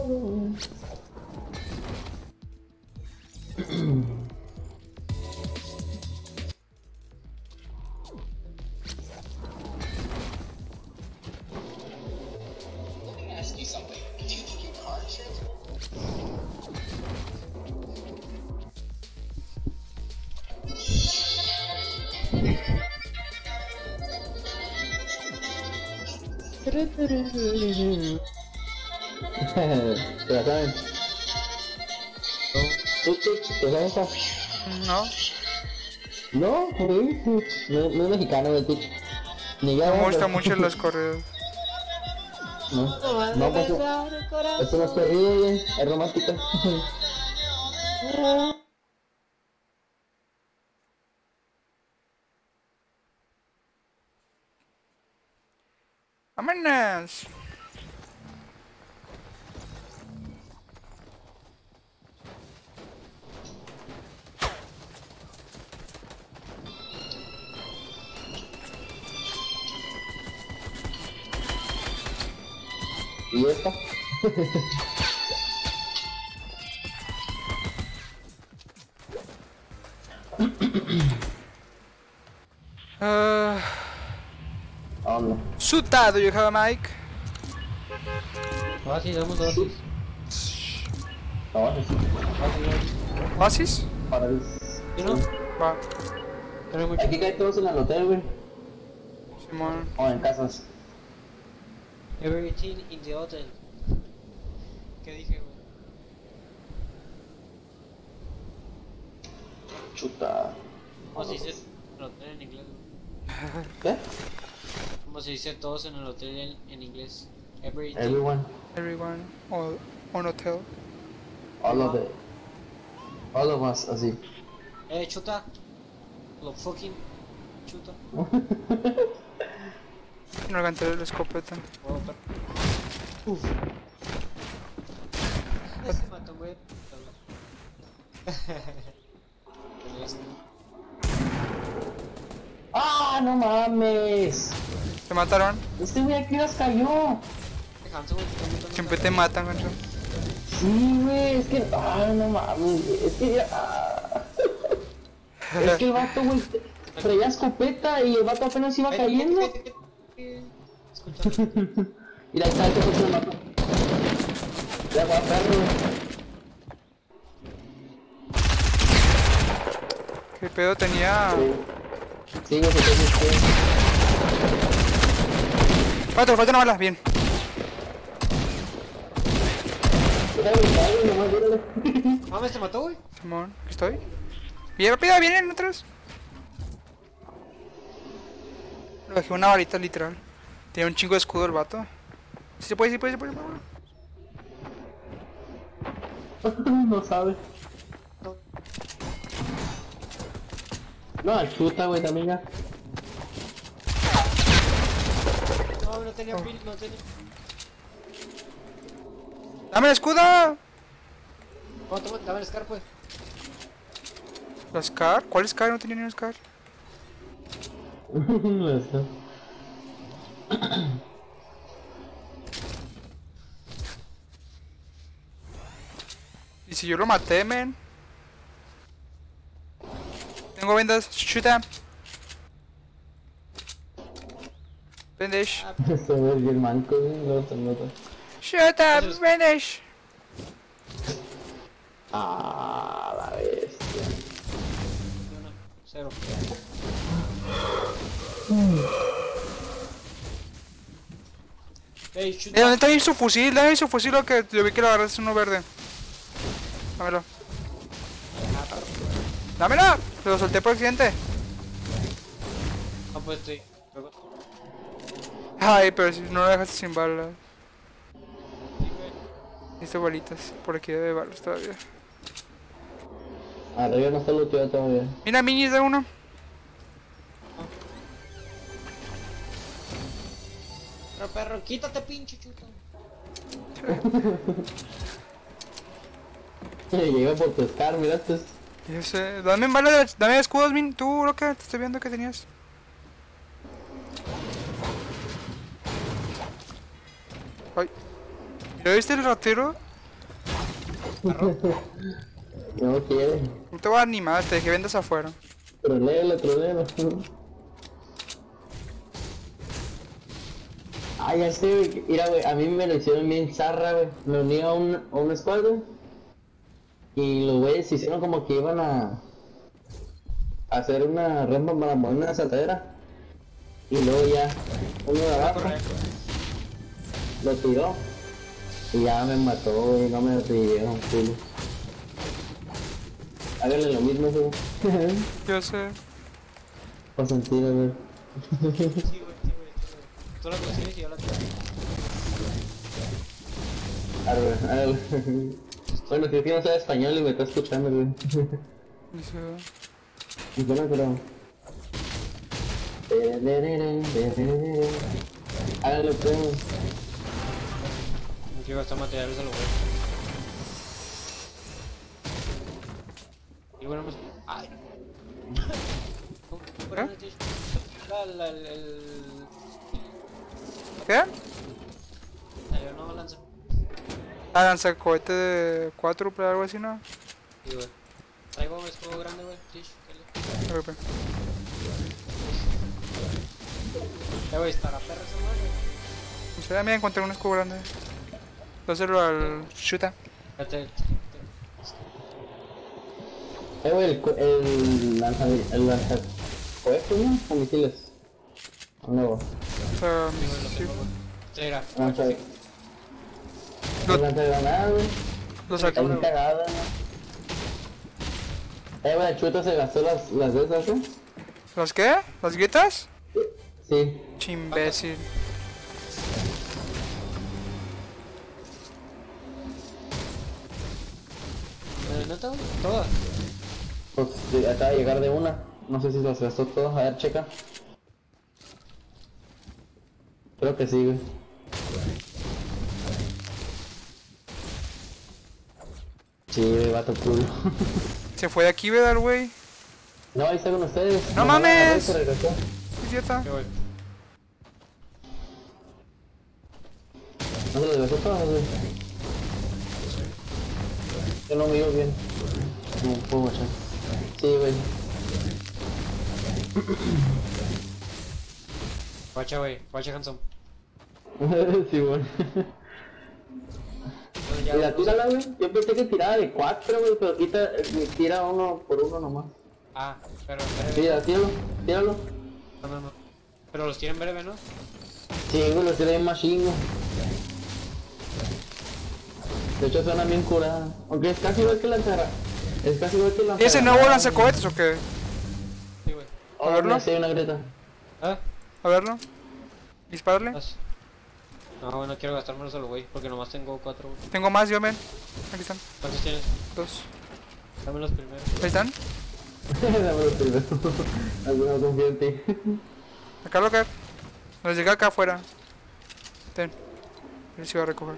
¿Te la saben? ¿Tú, te sabes esa? No. No, güey. No es mexicano, güey, Twitch. Ni ya. No me gustan mucho los correos. No, pues. Eso no es corrido, güey. Es romántica. ¡Vámonos! ¿Y esta? Oh, no. Sutado, you have a mic. Ah, sí, damos dosis. No, es ¿Oasis? para el... ¿Sí, no? Va. Pero mucho. Aquí caen todos en el hotel, güey. Simón. O en casas. Everything in the hotel. ¿Qué dije, güey? Chuta. ¿Cómo se dice el hotel en inglés, güey? ¿Qué? ¿Cómo se dice todos en el hotel en inglés? Everything. Everyone. Everyone. All on hotel. All of it. All of us, así. Chuta. Lo fucking. chuta. No levanté la escopeta. Oh, uf. Se mató, güey. ¡Ah, no mames! ¿Te mataron? Este güey aquí las cayó. Siempre te matan, gancho. Sí, güey, es que... Ah, no mames, es que... Es que el vato, güey, traía escopeta y el vato apenas iba cayendo. Mira, ahí está, este fue el vato. Ya va, perro. ¿Qué pedo tenía? Sí, güey, se Falta una bala, bien. Mames, te mató, güey. Simón, aquí estoy. Bien, rápido, vienen otros. Le dejé una varita literal. Tiene un chingo de escudo el vato. Sí se puede, sí puede, sí puede. No sabe. No, chuta, güey, también ya. No tenía pil, no tenía. ¡Dame el escudo! Toma, dame el Scar, pues. ¿La Scar? ¿Cuál Scar? No tenía ni un Scar. No está. ¿Y si yo lo maté, men? Tengo vendas, chuta. Bandage. Se ve bien manco, güey, no te nota. Shut up, bandage. Ah, la bestia. Cero. Ey, shoot. ¿Dónde está ahí su fusil? Dame su fusil, lo que yo vi que lo agarraste uno verde. Dámelo. ¡Dámelo! Lo solté por accidente. No, pues estoy. Ay, pero si no lo dejaste sin balas. Necesito balitas. Por aquí debe balas todavía. Arriba no está looteado todavía. Mira, minis de uno. Pero perro, quítate, pinche chuta. Llega por pescar, mira, pues. Yo sé. Dame balas, dame escudos, min. Tú, loca, te estoy viendo que tenías. Ay. ¿Ya viste el ratero? No quiere. No te voy a animar, te dejé vendas afuera. Troléalo. Ah, ya sé, güey. Mira, güey, a mí me lo hicieron bien zarra, güey. Me uní a un squad, güey. Y los güeyes hicieron como que iban a hacer una rampa para poner una saltadera. Y luego ya, uno de abajo lo tiró. Y ya me mató, güey, no me revivieron, culo. Háganle lo mismo, güey. Yo sé. Por sentido, güey. Sí, güey. Tú la consigues y yo la tengo. Arre. Bueno, si es que no sabe español y me está escuchando, güey. Dice. Y bueno, pero... Háganlo, pues. No quiero gastar materiales a lo güey. Y bueno, pues. ¡Ay! ¿Qué? Salió una balanza. Ah, lanza cohete de 4 o algo así, ¿no? Sí, güey. Traigo un escudo grande, güey. Tish, dale. Ok. Güey, está la perra esa madre. O sea, me encontré un escudo grande. Entonces al chuta. Espérate. Güey, el lanza cohetes, ¿no? O misiles. O nuevo. O sea, sí. Sí, era. Lanza Lo- granada, güey. Lo Está saqué. muy cagada, ¿no? Güey, el chuta se gastó las de esas, ¿eh? ¿Las qué? ¿Las grietas? Sí. Chimbécil. ¿Me nota? Todas. Pues sí, acaba de llegar de una. No sé si los gastó todos. A ver, checa. Creo que sí, güey. Sí, güey, vato culo. Se fue de aquí, ¿verdad, güey? No, ahí está con ustedes. ¡No Nomás mames! güey, se regresó. ¿Es cierto? ¿Qué, güey? ¿No se los regresó todos, güey? Yo no me digo bien. No puedo guachar. Sí, güey. Guacha, güey. Guacha, handsome. Sí, güey. Entonces ya Mira, los- tírala, güey. Yo pensé que tiraba de 4, güey, pero tira uno por uno nomás. Ah, pero... Mira, tíralo, tíralo. No, no, no. Pero los quieren breve, ¿no? Sí, güey, los tira bien machine, güey. De hecho, suena bien curada. Aunque es casi igual que la Es casi igual que la ¿Y ese nuevo lanzacohetes o qué? Sí, güey. Oh, verlo? mira, sí hay una grieta. ¿Ah? A verlo. Dispararle. ¿Vas? No, no quiero gastármelo solo, güey, porque nomás tengo 4, güey. Tengo más, yo, men. Aquí están. ¿Cuántos tienes? 2. Dame los primeros. Ahí están. Dámelo primero. Alguno confía en ti. Acá lo que. Los llega acá afuera. Ten. A ver si va a recoger.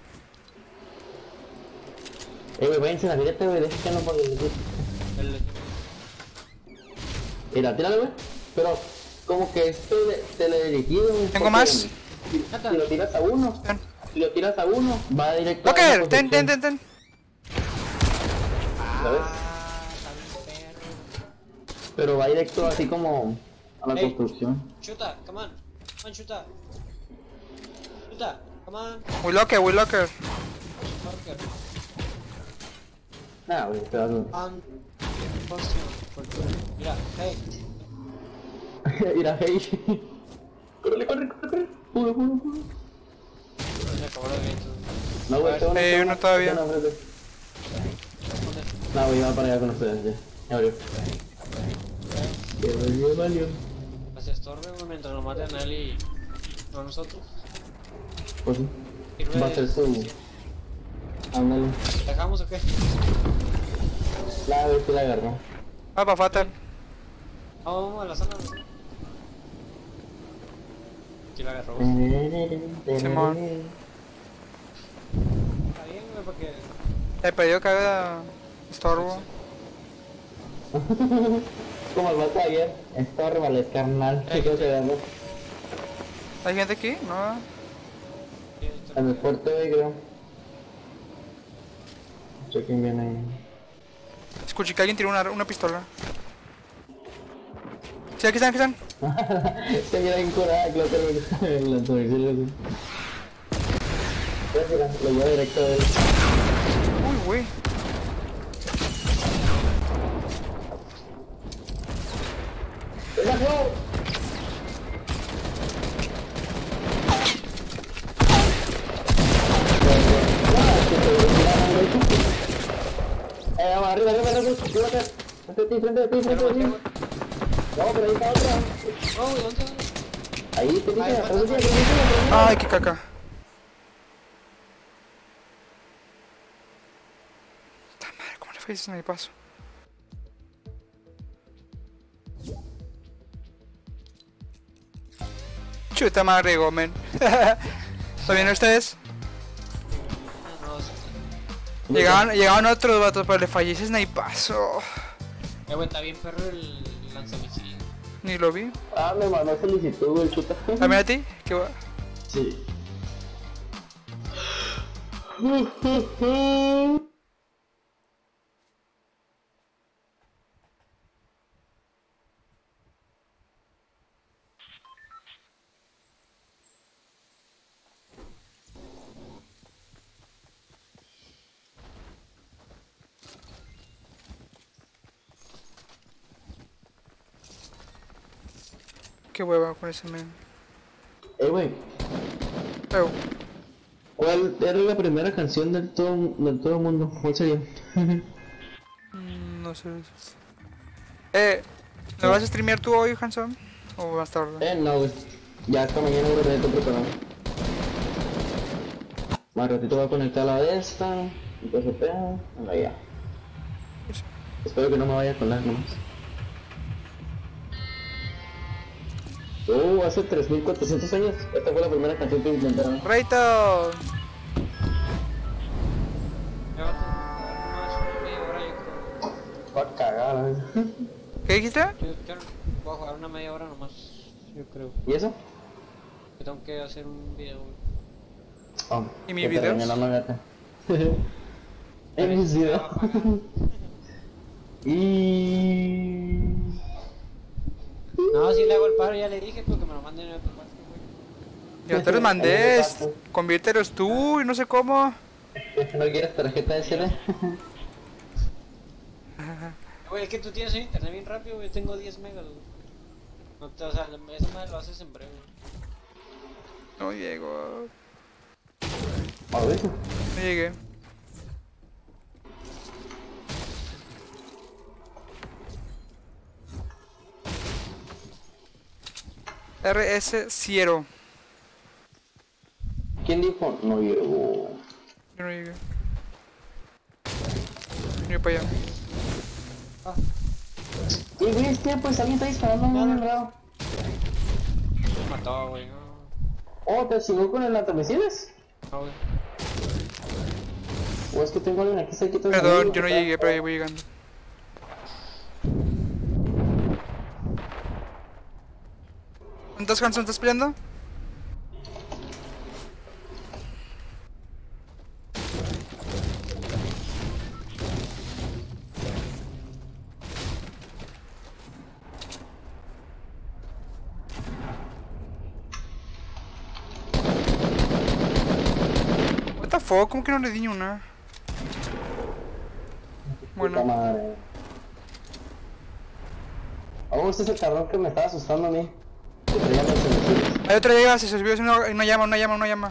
Güey, váyanse a la grieta, güey, deja que no por el... El... Mira, tíralo, güey. Pero, como que es teledirigido, güey. Tengo porque más. Si lo tiras a uno, Ten. si lo tiras a uno, va directo Locker, la ten, ten, posición, ten, ten. ¿sabes? Ah, está bien, perro. Pero va directo así como a la Ey. construcción. Chuta, come on. Come on, chuta. Chuta, come on. We locker, we locker. Marker. Nah, güey, te vas On. Costume. Fortuna. Mira, hey. a... Mira, hey. Córrele, corre, corre, corre. Puro, puro, puro. Se acabó el viento. No, güey, tengo uno todavía. No, ¿Dónde? güey, va para allá con ustedes, ya. Ya abrió. Ya valió. Se estorbe, güey, mientras nos maten a él y no a nosotros. Pues sí. Sirve Va a ser de- su... Ándale. ¿Dejamos o qué? La vez que la agarró. Ah, pa' fatal. Vamos a la zona. Aquí la agarró. Simón. Está bien, güey, porque... He pedido que haga estorbo. Como el vato ayer. Estórbales, carnal. ¿Qué cosa se agarró? ¿Hay gente aquí? No. En el puerto, güey, creo. Chequen bien ahí. Escuché que alguien tiró una pistola. Sí, aquí están, aquí están. Se mira bien curada, Clotter, güey. El lanzamisiles, güey. Mira, lo voy directo a él. Uy, güey. ¡Venga, go! Vamos, arriba, arriba, arriba, arriba, frente a ti, frente a ti, frente a ti. No, pero ahí está otra. Oh, güey, ¿dónde? Ahí, te Ahí, dije, falta, atrás de ti, falta. atrás de ti. Ay, qué caca. Puta madre, ¿cómo le fue ese paso? Chuta madre, Gomen. ¿Está bien ustedes? No, sí. Llegaban otros vatos, pero le fallé ese snipazo. Güey, está bien perro el lanzamisil. Ni lo vi. Ah, me mandó solicitud, güey, chuta. ¿También a ti? ¿Qué va? Sí. Qué hueva con ese men. Güey, Ew. ¿cuál era la primera canción del todo mundo? ¿Cuál sería? No sé. ¿Me vas a streamear tú hoy, Hanson? ¿O más tarde? No, güey. Ya esta mañana voy a tener todo preparado. Más ratito voy a conectar la de esta. Y pues pega. Anda ya. Espero que no me vaya a colar nomás. Hace 3400 años. Esta fue la primera canción que inventaron. Reito. Ya va a tomar una media hora, yo creo. Va a cagar, ¿Qué dijiste? Yo voy a jugar una media hora nomás, yo creo. ¿Y eso? Que tengo que hacer un video, güey. Oh, ¿Y mis que te videos? regañó la gata. En mis videos. Y... No, si le hago el paro, ya le dije, pues que me lo manden en el WhatsApp, güey. Ya te los mandé. Conviértelos tú y no sé cómo. ¿No quieres tarjeta de SD? Güey, es que tú tienes un internet bien rápido, güey. Tengo 10 megas, güey. No te, o sea, esa madre lo haces en breve, güey. No llego. A ver. No llegué. RS0. ¿Quién dijo? No llegó. Yo no llegué. Yo para allá. Y güey, pues alguien está disparando muy raro. Me mató, güey. No, Oh, ¿te chingó con el lanzamisiles? no, güey. O es que tengo alguien aquí cerquita. Perdón, yo no llegué, pero ahí voy llegando. ¿Cuántas canciones estás peleando? What the fuck, ¿cómo que no le di ni una? Puta Bueno, madre. Oh, este es el cabrón que me estaba asustando a mí. Que traía lanzamisiles. hay otra llega, se subió una llama.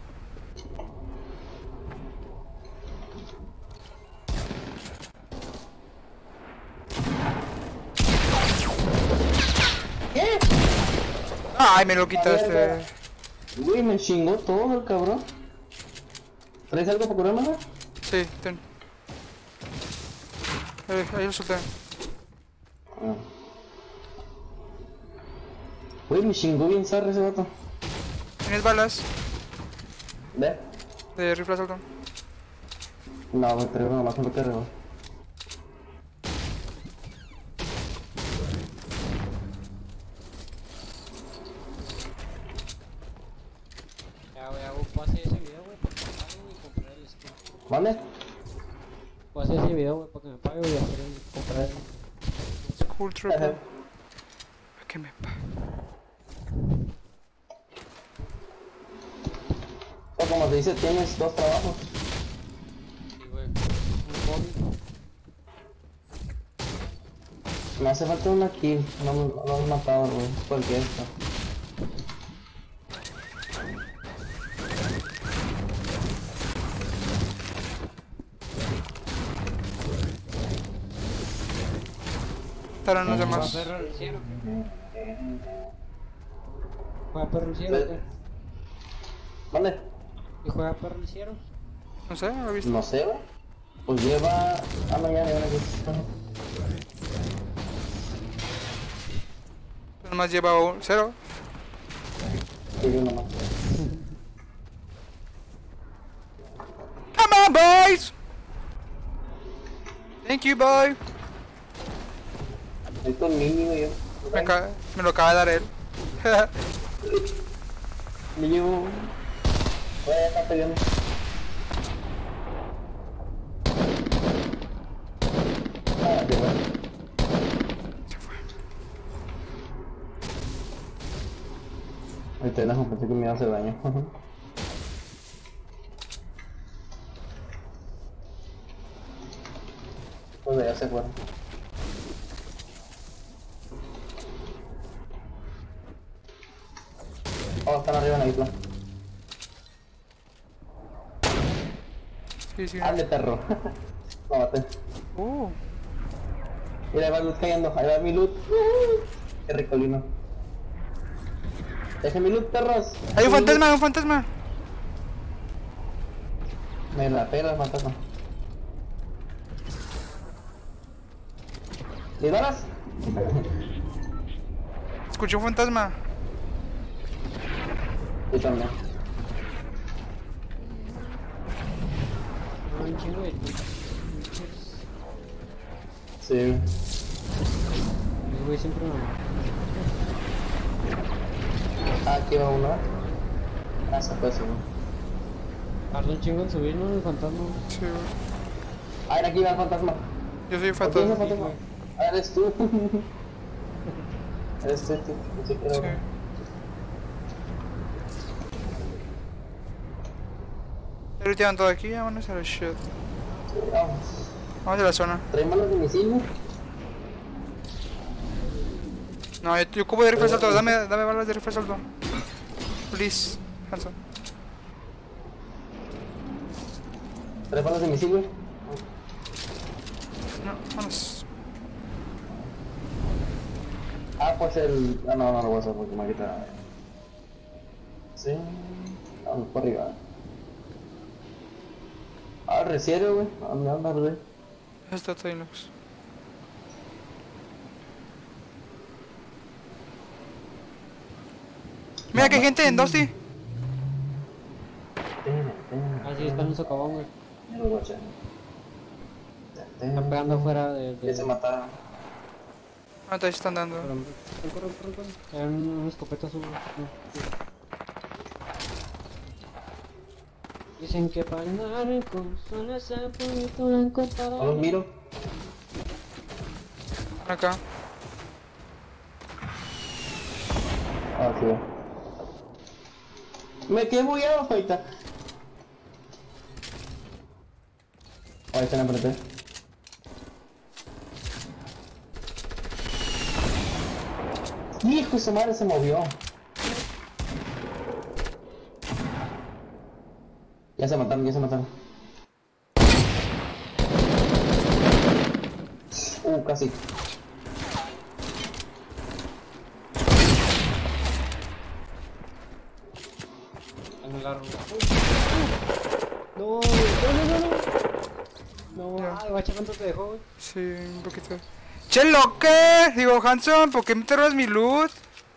¿Qué? Ay, me lo quitó A este. ver, Güey, me chingó todo el cabrón. ¿Traes algo para curarme, güey? Sí, ten. Ahí lo solté. Ah. Güey, me chingó bien zarra ese vato. ¿Tienes balas ¿Ve? de rifle asalto? No, me traigo nomás un cargo. Ya, güey, puedo hacer ese video, güey, para que me paguen y comprar el skin. ¿Vale? Puedo hacer ese video, güey, para que me paguen y hacer comprar el... School trooper. Ajá. ¿Para qué me paga? O como te dice, tienes dos trabajos. Sí, güey. Un hobby. Me hace falta una kill. No me he matado, güey. ¿Por qué esto? Estarán los ¿Juega demás. perro al cielo? ¿Juega perro al cielo o qué? ¿Vale? ¿Y juega perro al cielo? No sé, ¿lo viste? No sé, güey. Pues lleva... Ah, mañana, ya Nomás lleva un 0. Sí, yo nomás. Come on, boys! Thank you, boy. Estoy con Mini, güey. Me lo acaba de dar él. Me llevo... Güey, ya está peleando. Ah, qué bueno. Ahorita la pensé que me iba a hacer daño. Pues ya se fueron. Oh, están arriba en la isla. Sí, sí. Hazle, perro. No, mate. Mira, ahí va el loot cayendo. Ahí va mi loot. Qué ricolino. Deje mi loot, perros. Hay un Mi fantasma, loot. un fantasma. Me la pela el fantasma. ¿Disparas? Escuché un fantasma. Yo también. No, un chingo de pinches. Sí, güey. El güey siempre me... Ah, aquí va uno. Ah, se fue, sí, güey. Tardó un chingo en subir, ¿no? El fantasma. Sí, güey. Ah, era aquí va el fantasma. Yo soy Aquí es el fantasma. fantasma. Ah, eres tú. Eres tú, tío. Pensé que era Sí. uno. Ya lootearon todo aquí, vámonos a los shit. Sí, vamos. Vamos a la zona. ¿Traemos los domicilios? No, yo ocupo de rifle de salto, dame balas de rifle de salto. Please, Hanson. ¿Traemos los domicilios? No, vámonos. Ah, pues el... Ah, no, no lo voy a hacer porque me quita... Sí... Vamos por arriba. Ah, reciero, güey. ¿Dónde anda, güey? Está Taylux. Mira que hay gente en Dusty. Ah, sí, está en un socavón, güey. Ya lo voy a echar. Están pegando afuera Que se mataron. Ah, te están dando. Era una escopeta azul. No. Dicen que para el narco son las apunturas No los miro. Acá. Ah, sí. Me quedé bugueado ahorita. Ahí están enfrente. Hijo de su madre, se movió. Ya se mataron, ya se mataron. Casi. En el árbol. No, no. No, Ya. ay, guacha, ¿cuánto te dejó, güey? Sí, un poquito. Che, loque. Digo, Hanson, ¿por qué me te robas mi loot?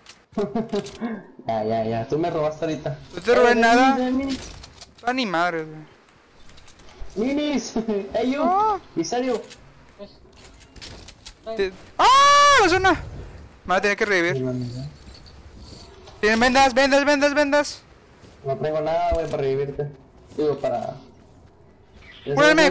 Ya. Tú me robaste ahorita. No te robé nada. Minis. Ah, ni madre, güey. Minis. Ey, yo. Ah. Visario. ¡Ah! ¡La zona! Me va a tener que revivir. Tienen vendas. No traigo nada, güey, para revivirte. Digo, para... Cúrame.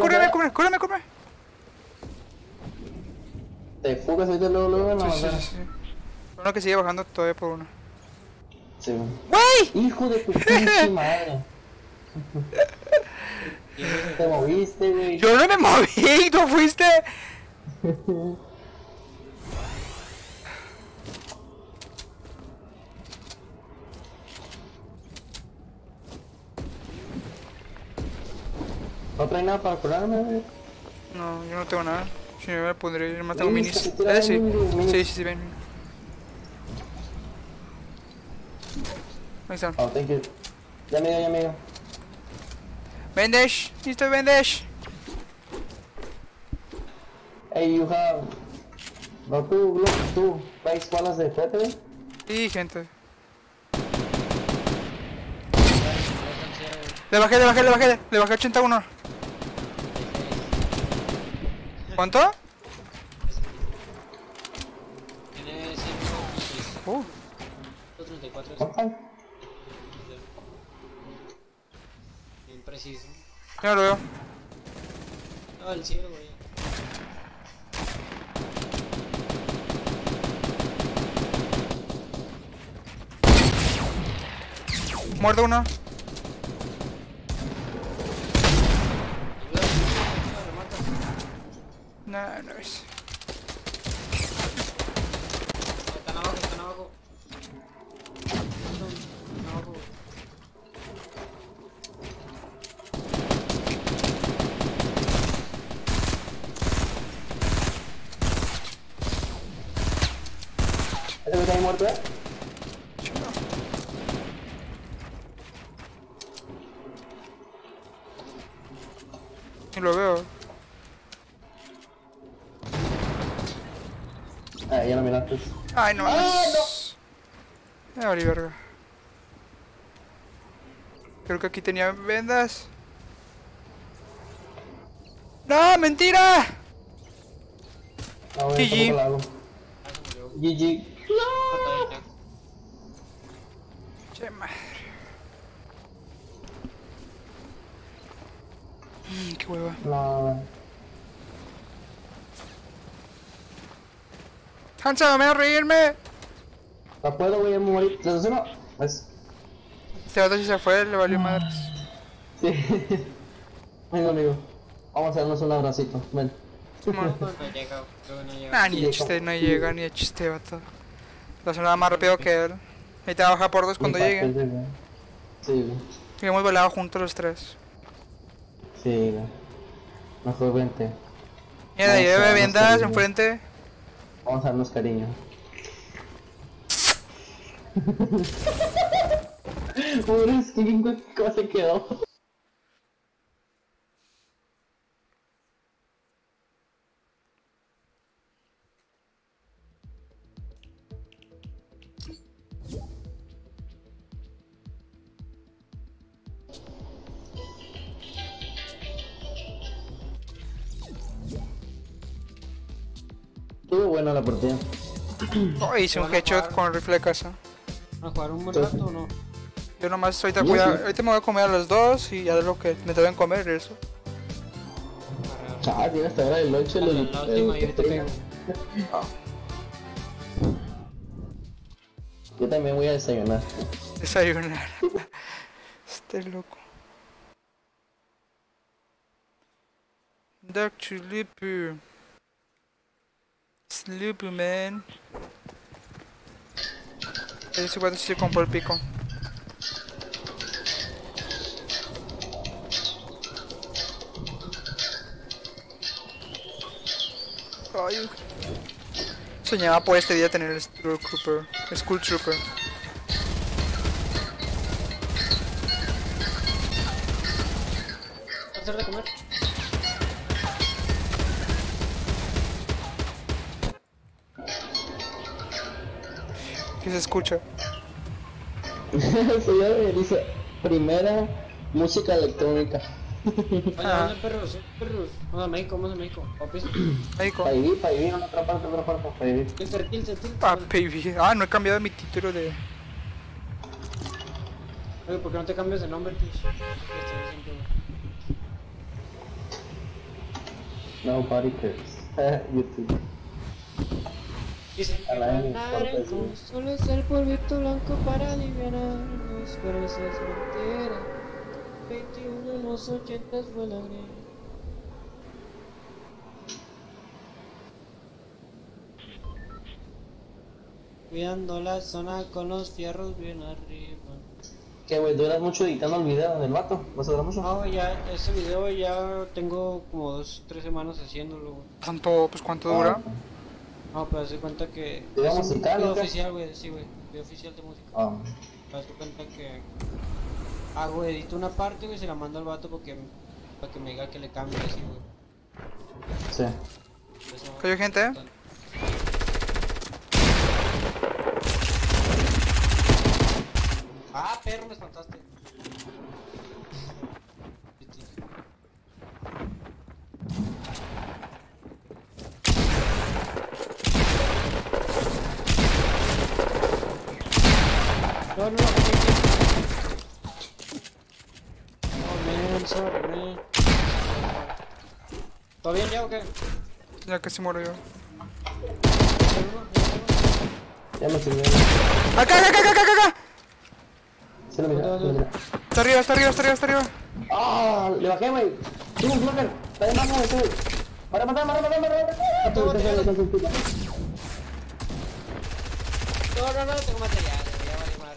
Te fugas ahorita luego en la manzana. Sí. Uno que sigue bajando todavía por uno. Sí, güey. ¡Wey! Hijo de tu pinche madre. Te moviste, güey. Yo no me moví, tú fuiste. ¿No trae nada para curarme, güey? No, yo no tengo nada. Si me la pondré, yo más tengo Minis, minis. que te tira Sí. minis. Sí, ven. Ahí están. Oh, thank you. Ya me dio. Vendesh, listo, vendesh. Hey, you have... No, tú, ¿traes balas de fuerte, güey? Sí, gente. Le bajé 81. ¿Cuánto? Tiene 134. ¿Cuánto? Bien preciso. Ya lo veo. No, el cielo, güey. Muerto uno. Nah, no es. Están abajo. Están abajo. ¿Ese güey está ahí muerto, eh? Ni lo veo. Ah, ya lo miraste. Ay, no. ¡Ah, Ya valí verga. Creo que aquí tenía vendas. ¡No, mentira! Ah, bueno, GG. tampoco la hago. Ah, se murió. GG. Che madre. Qué hueva. No. Hansa, dame a reírme. No puedo, güey, ya me morí. 3-1. Pues. Este vato si se fue, le valió madres. Sí. Venga, amigo. Vamos a hacernos un abracito. Ven. Simón. No llega, creo que no llega. Nah, ni de chiste, no llega, ni de chiste, vato. Lo hace nada más rápido que él. Ahí te va a bajar por dos cuando Mi llegue. papel, güey. Sí, güey. Y hemos volado juntos los tres. Sí, güey. Mejor vente. Mira, ahí Vamos a de darnos vendas cariño. enfrente. Vamos a darnos cariño. Pobre Steven, güey, ¿cómo se quedó? Estuvo buena la partida. Oh, hice un Van a headshot jugar. con rifle de casa. ¿Van a jugar un buen rato o no? Yo nomás ahorita, Yo voy a, sí. ahorita me voy a comer a los dos y ya es lo que me deben comer y eso. Ah, tiene hasta ahora el lunch, La última, yo te pego. Yo también voy a desayunar. Desayunar. Este loco. Dark Sleepy. Sleepy man. Ese guato sí se compró el pico. Ay, soñaba por este día tener el Skull Trooper. ¿Vas a hacer de comer? Que se escucha. Señor, dice, primera música electrónica. Oye, Ah. ¿dónde perros? Perros. Vamos a México, vamos a México. Papis. México. Para vivir, en otra parte, para vivir. Tilter. Ah, baby. Ah, no he cambiado mi título de. Oye, ¿por qué no te cambias de nombre, Tish? Nobody cares. YouTube. Dice que A la M, ganar por el eso. mundo solo es el polvito blanco para aliviarnos, pero eso es mentira. 21 en los 80 fue la greña. Cuidando la zona con los fierros bien arriba. ¿Qué, güey? ¿Duras mucho editando el video del vato? ¿Vas a durar mucho? No, ya, ese video ya tengo como 2-3 semanas haciéndolo, güey. ¿Cuánto, pues cuánto dura? No, pero haz de cuenta que ¿Video es un musical video o qué? oficial, güey, sí, güey, video oficial de música. Ah, Haz de cuenta que edito una parte, güey, se la mando al vato para que me diga que le cambie así, güey. sí. Eso- ¿Cayó gente? Ah, perro, me espantaste. No, man, sorry, man. ¿Todo bien ya o qué? Ya casi muero yo. Ya me sirvió. ¡Acá! Sí, lo miré, lo miré. Está arriba. ¡Ah! Le bajé, güey. ¡Sí, un blocker! ¡Está de mano, güey! ¡Para matar! No, tengo material, ya vale madre.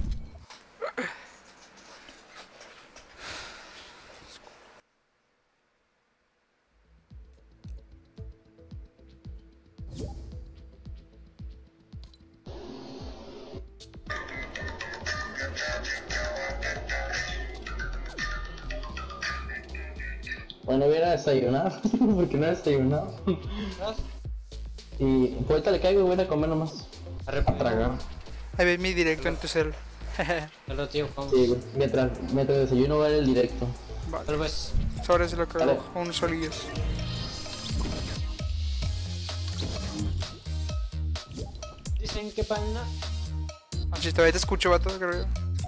Bueno, hubiera desayunado. Porque no he desayunado. ¿Vas? Y pues ahorita le caigo y voy a ir a comer nomás. A tragar. Ahí ves mi directo en tu cel. Solo tío, vamos. Sí, güey. Mientras desayuno va el directo. Vale. Tal vez. Sobre lo que Dale. hago, unos solillos. Dicen que pana. Si todavía te escucho, vato, creo yo.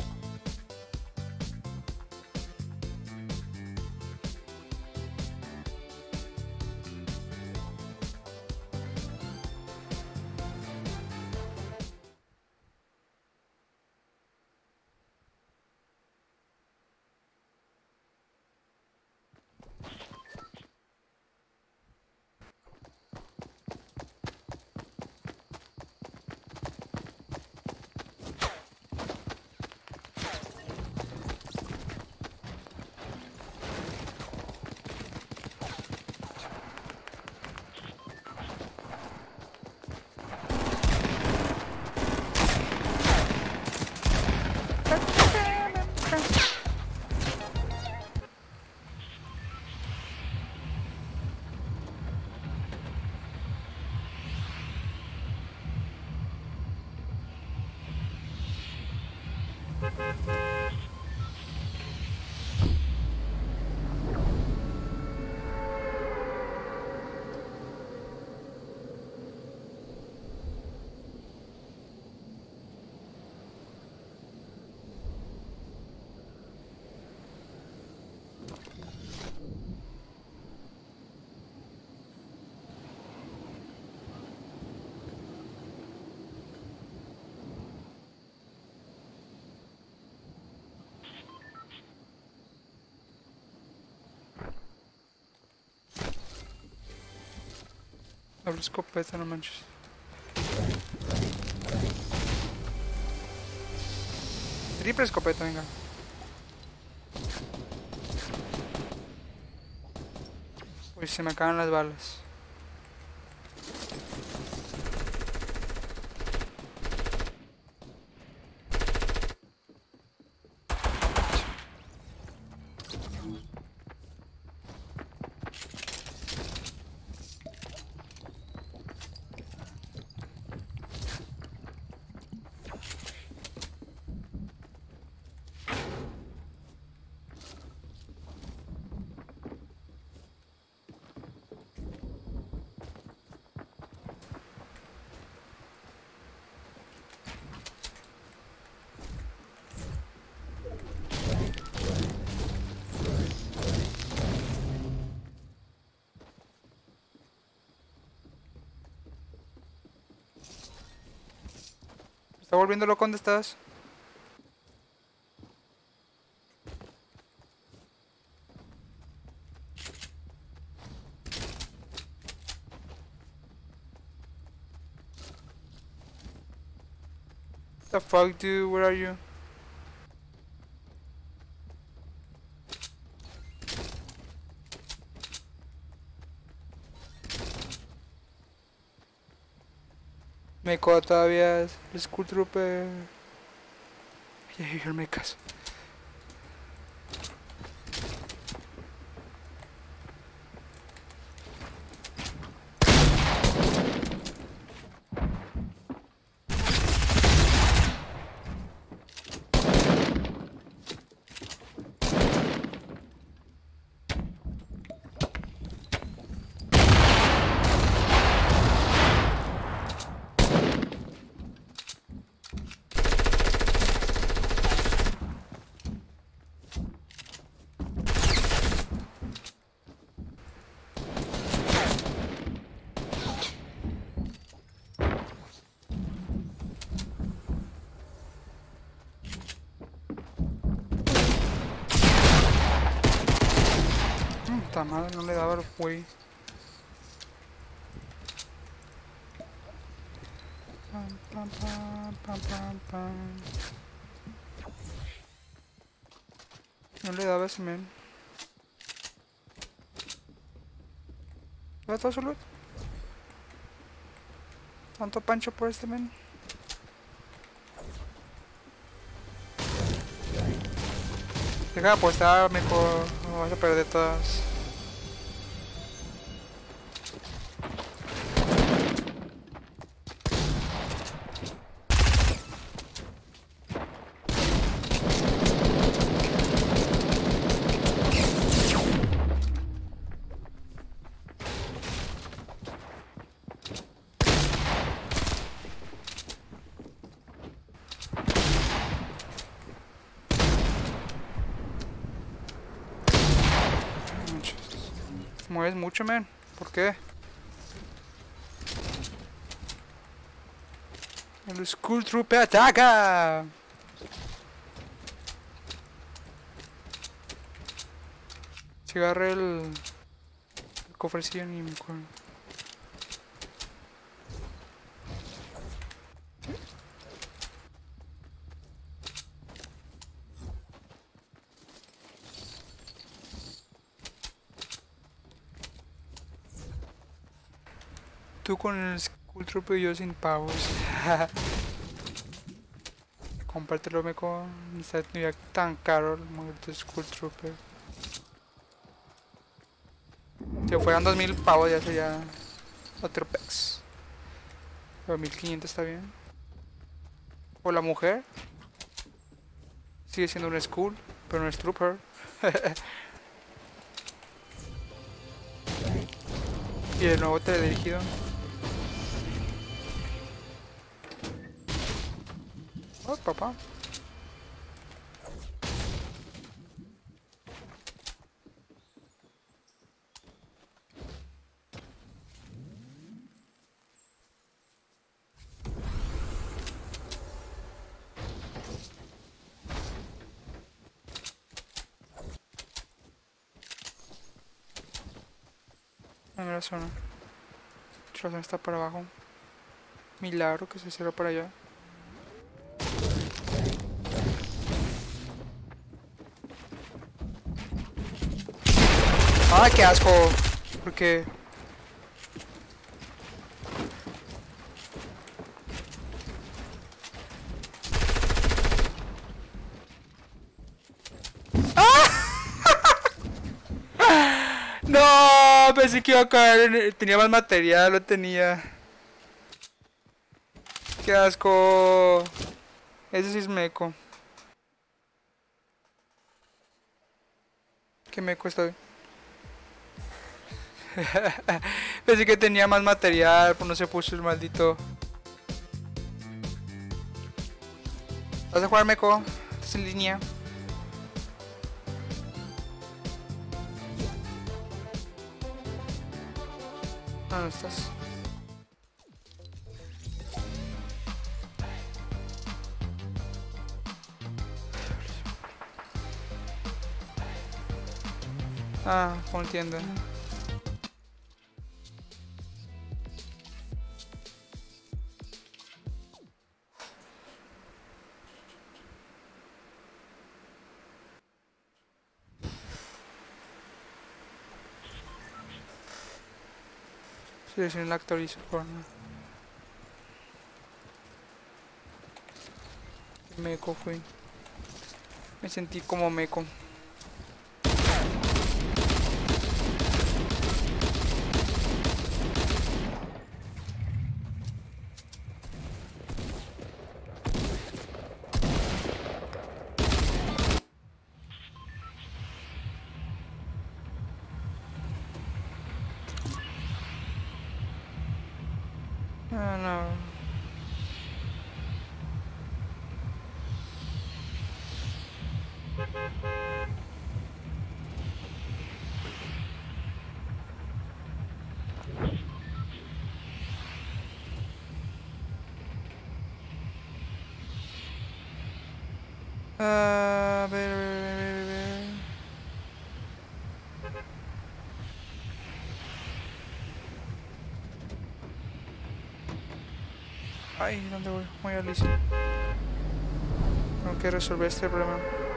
Abre escopeta, no manches. Triple escopeta, venga. Uy, se me acaban las balas. ¿Está volviendo loco? ¿Dónde estás? The fuck, dude? Where are you? Me coda todavía es el Skull Trooper. Yo me caso. Puta madre, no le daba el güey. Pam, pam, pam, pam, pam, pam. No le daba ese men. ¿Dónde está su loot? ¿Tanto pancho por este men? Deja de apostar, mejor. No vas a perder todas. mueves mucho, man. ¿Por qué? El Skull Trooper ataca. Si agarré el cofrecillo ni me acuerdo. Tú con el Skull Trooper y yo sin pavos. Compártelo, meco. No está tan caro el maldito Skull Trooper. Si fueran 2000 pavos ya sería otro pex. Pero 1500 está bien. O la mujer. Sigue siendo un Skull, pero no es Trooper. Y de nuevo teledirigido. Oh, papá. Primera zona. La zona está para abajo. Milagro que se cierra para allá. ¡Ay, qué asco! Porque... No, pensé que iba a caer. Tenía más material, lo tenía. Qué asco. Ese sí es meco. Qué meco estoy. Pensé que tenía más material, pues no se puso el maldito. ¿Vas a jugar meco? ¿Estás en línea? No estás. Ah, no entiendo. Sí, recién la actualizo por no. Meco fui. Me sentí como meco. Ah, no. A ver. Ay, ¿dónde voy? Voy a Alicia. Tengo que resolver este problema.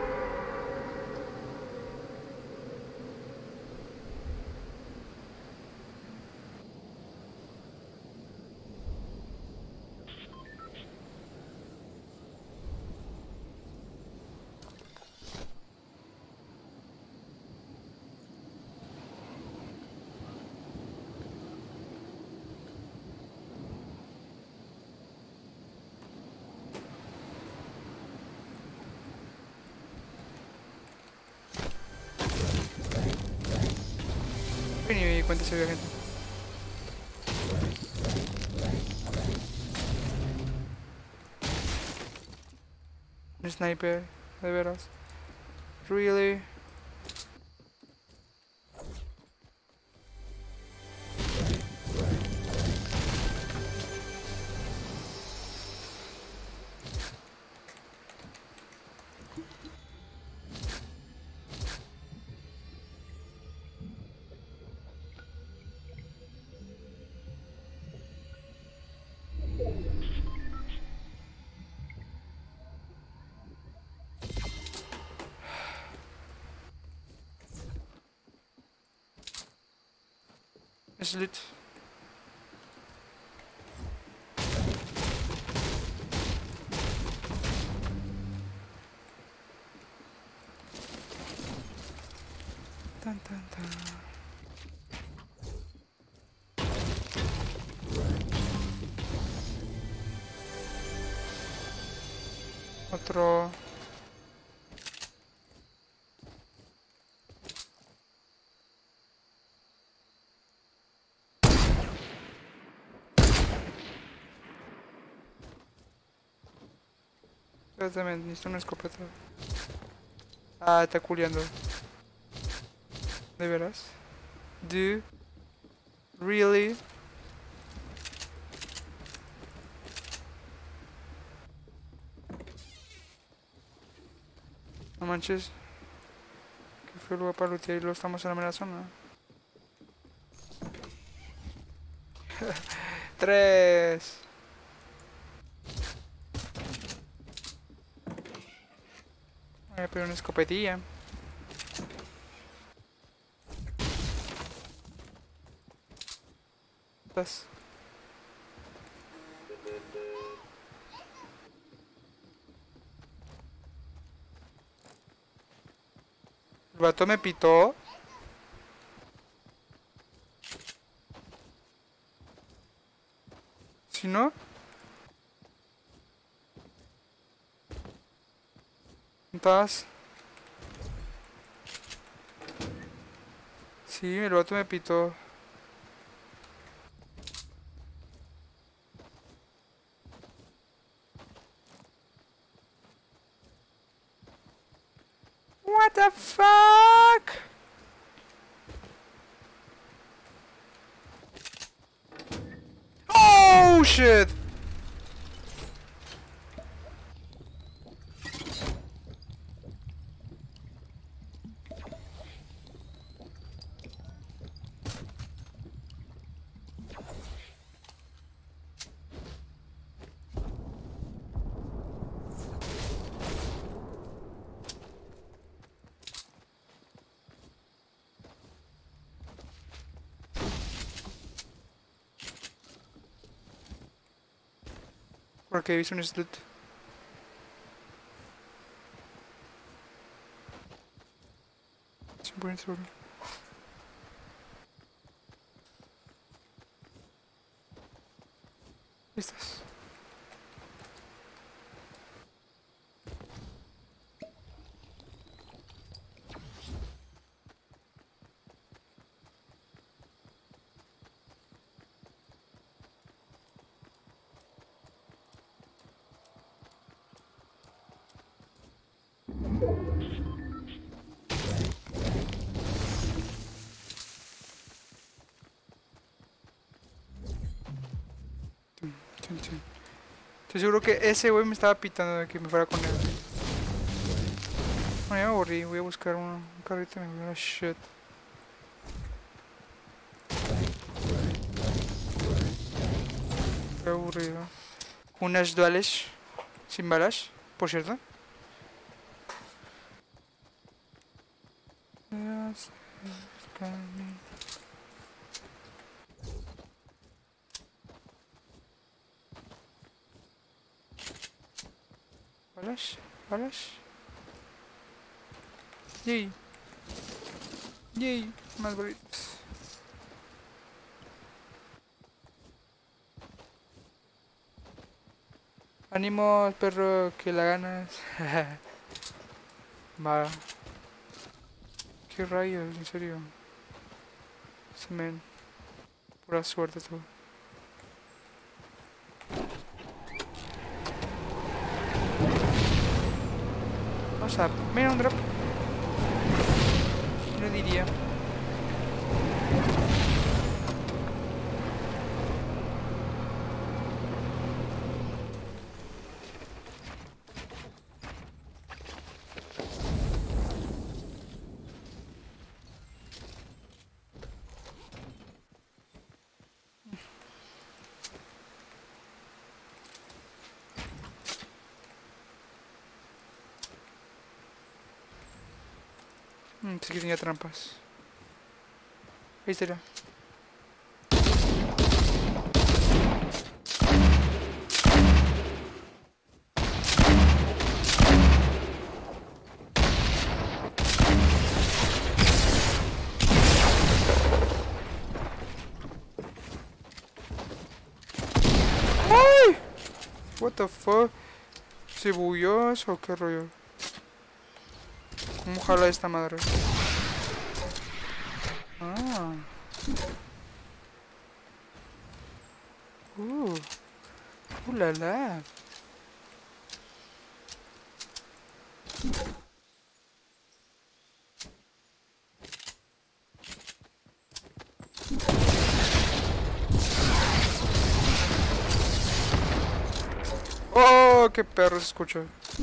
Ni me di cuenta si había gente. Un sniper, de veras. Really? Es loot. Tan, tan, tan. Otro. Espérate, necesito una escopeta. Ah, está culiando. ¿De veras? Do? Really? No manches. Qué fue el lugar para lootear y luego estamos en la mera zona. 3. Voy a pedir una escopetilla. ¿Estás? El vato me pitó. Si no. ¿Estás? Sí, el vato me pitó. What the fuck? Oh shit! Porque he visto un slut. Sin poner seguro. ¿Listas? Estoy seguro que ese güey me estaba pitando de que me fuera con él. Bueno, ya me aburrí, voy a buscar un carrito y me voy a shit. Estoy aburrido. Unas duales sin balas, por cierto. ¿Balas? ¿Balas? Yay. Yay. Más bolitas. Ánimo, perro, que la ganas. Va. ¿Qué rayos? En serio. Se me... Pura suerte todo. Vamos a... Mira, un drop. No diría. Sí que tenía trampas. Ahí está. What the fuck? ¿Se bugueó eso o qué rollo? ¿Cómo jala esta madre? Ah. La la. Oh, qué perro se escucha.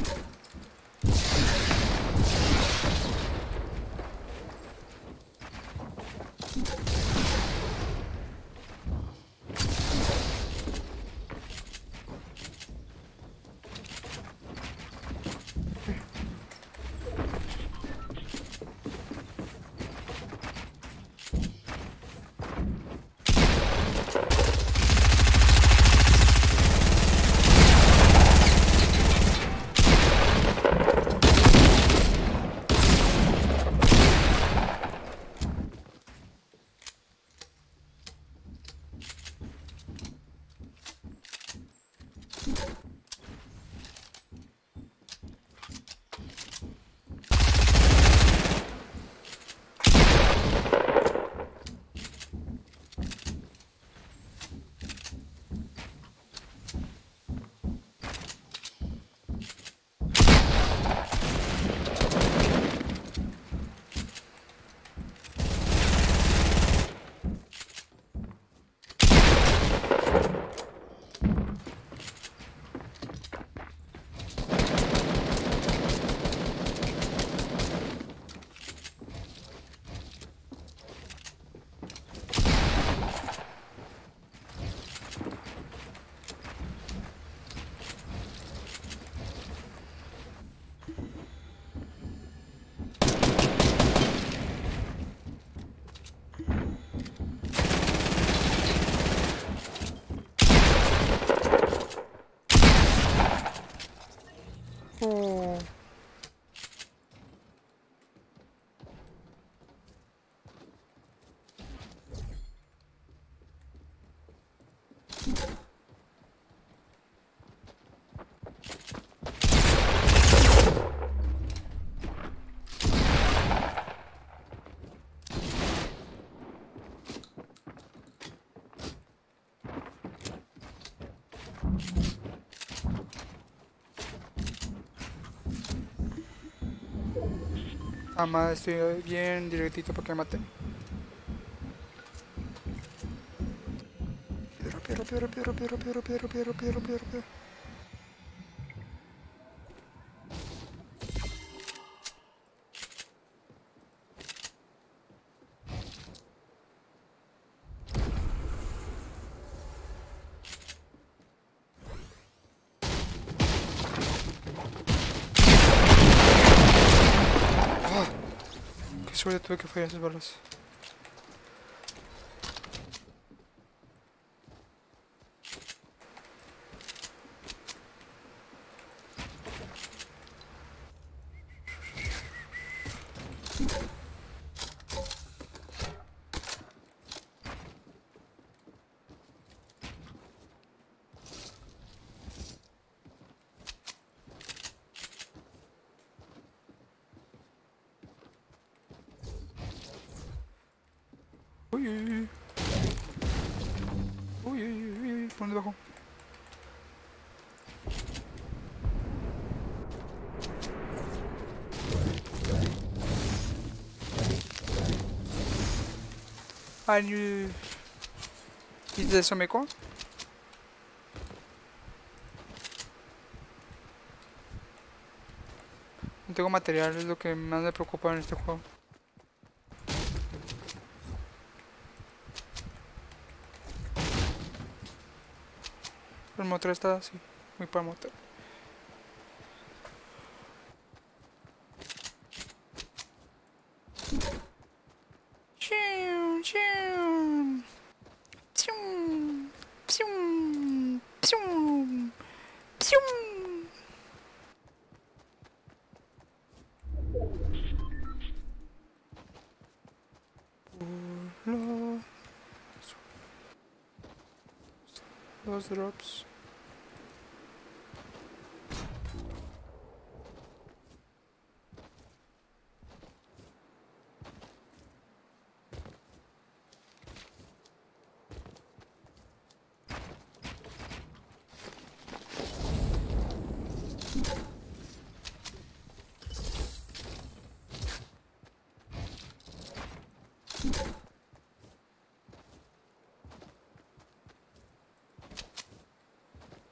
Oh. Ama, estoy bien directito para que me maten. Piedra, piedra, piedra, piedra, piedra, piedra, piedra, piedra, piedra, piedra, piedra. Qué suerte tuve que fallar esas balas. Uy, uy, uy. Uy, uy, uy, uy. ¿Por dónde bajo? Ay, ¿y de eso me co? No tengo material, es lo que más me preocupa en este juego. El motor está así, muy para motor. Chium, chium. Chium, chium, chium, chium. Los drops.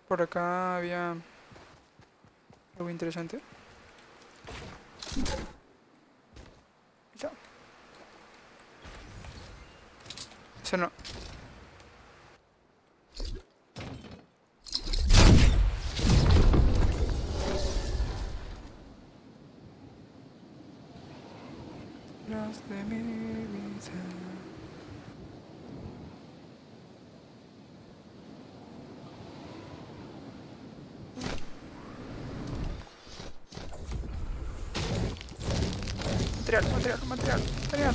Por acá había algo interesante. Ya. Eso no. Las de mi vida. Material.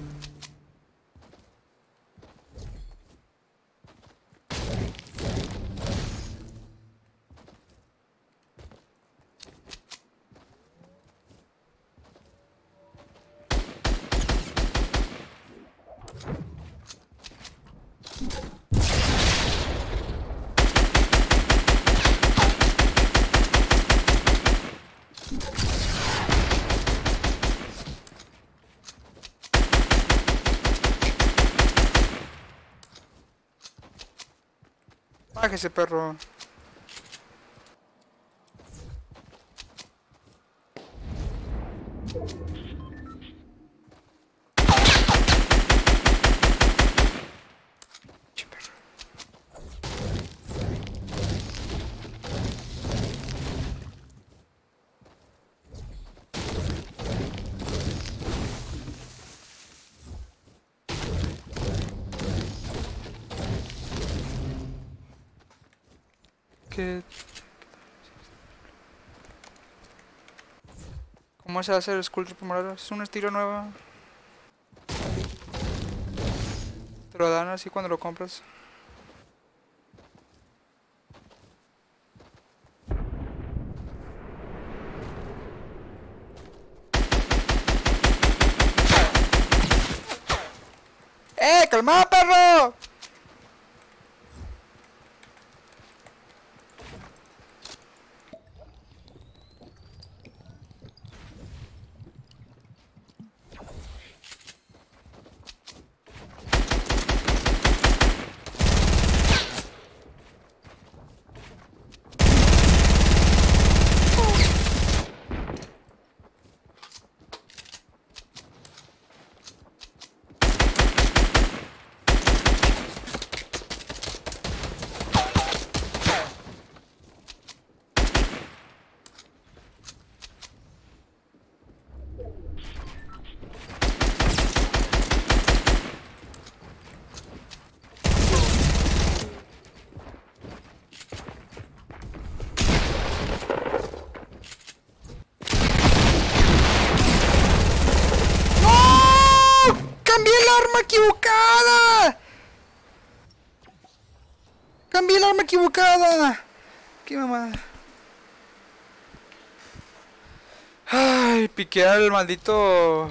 Bájese, perro. Che, perro. ¿Qué? ¿Cómo se hace el Sculpture Primordial? Es un estilo nuevo. Te lo dan así cuando lo compras. ¡Calmado, perro! ¡Equivocada! ¡Cambié el arma equivocada! ¡Qué mamada! Ay, piqué al maldito...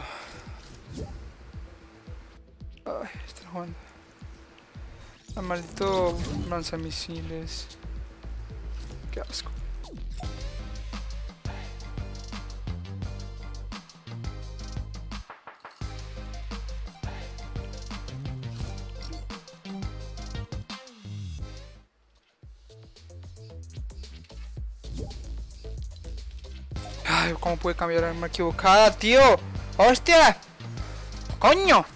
Ay, está jugando. Al maldito lanzamisiles. Qué asco. Ay, ¿cómo pude cambiar el arma equivocada, tío? ¡Hostia! ¡Coño!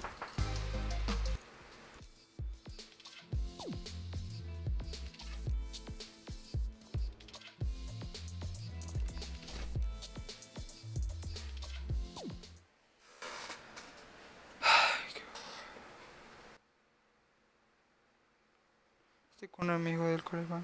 Estoy con un amigo del colegio.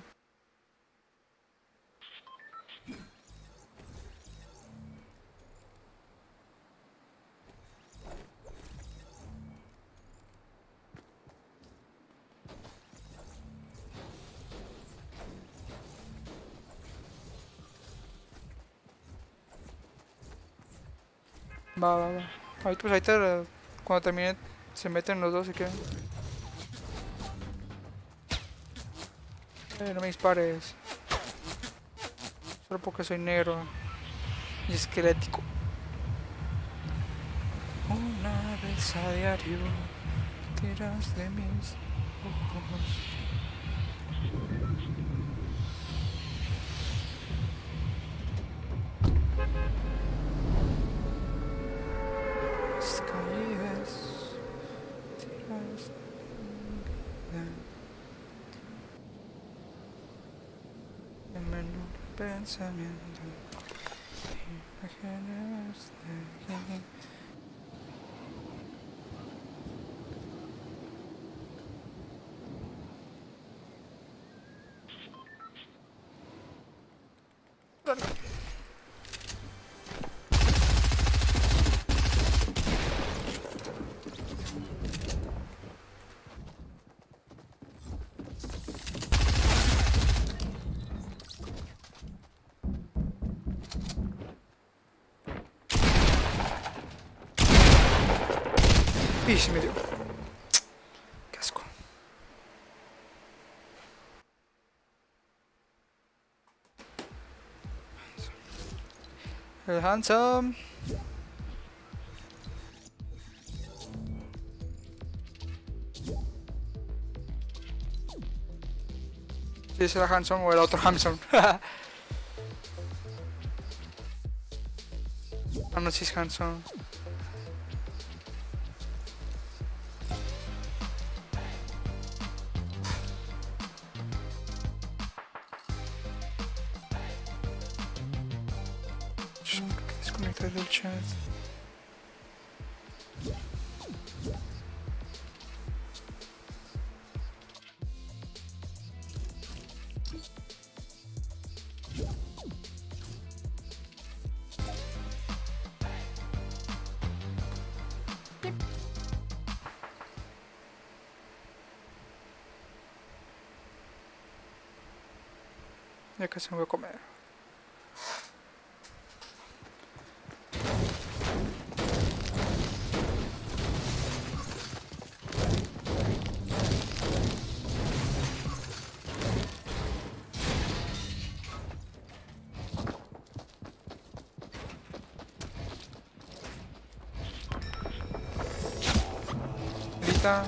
Va. Ahorita, pues ahorita, cuando termine, se meten los dos y quedan. No me dispares. Solo porque soy negro y esquelético. Una vez a diario tiras de mis ojos. pensamiento. Imágenes de... Y se me dio. Qué asco. El handsome. Sí, será handsome o el otro handsome. Ah, no, si es handsome. Desconectar del chat. Ya casi me voy a comer. Ahorita.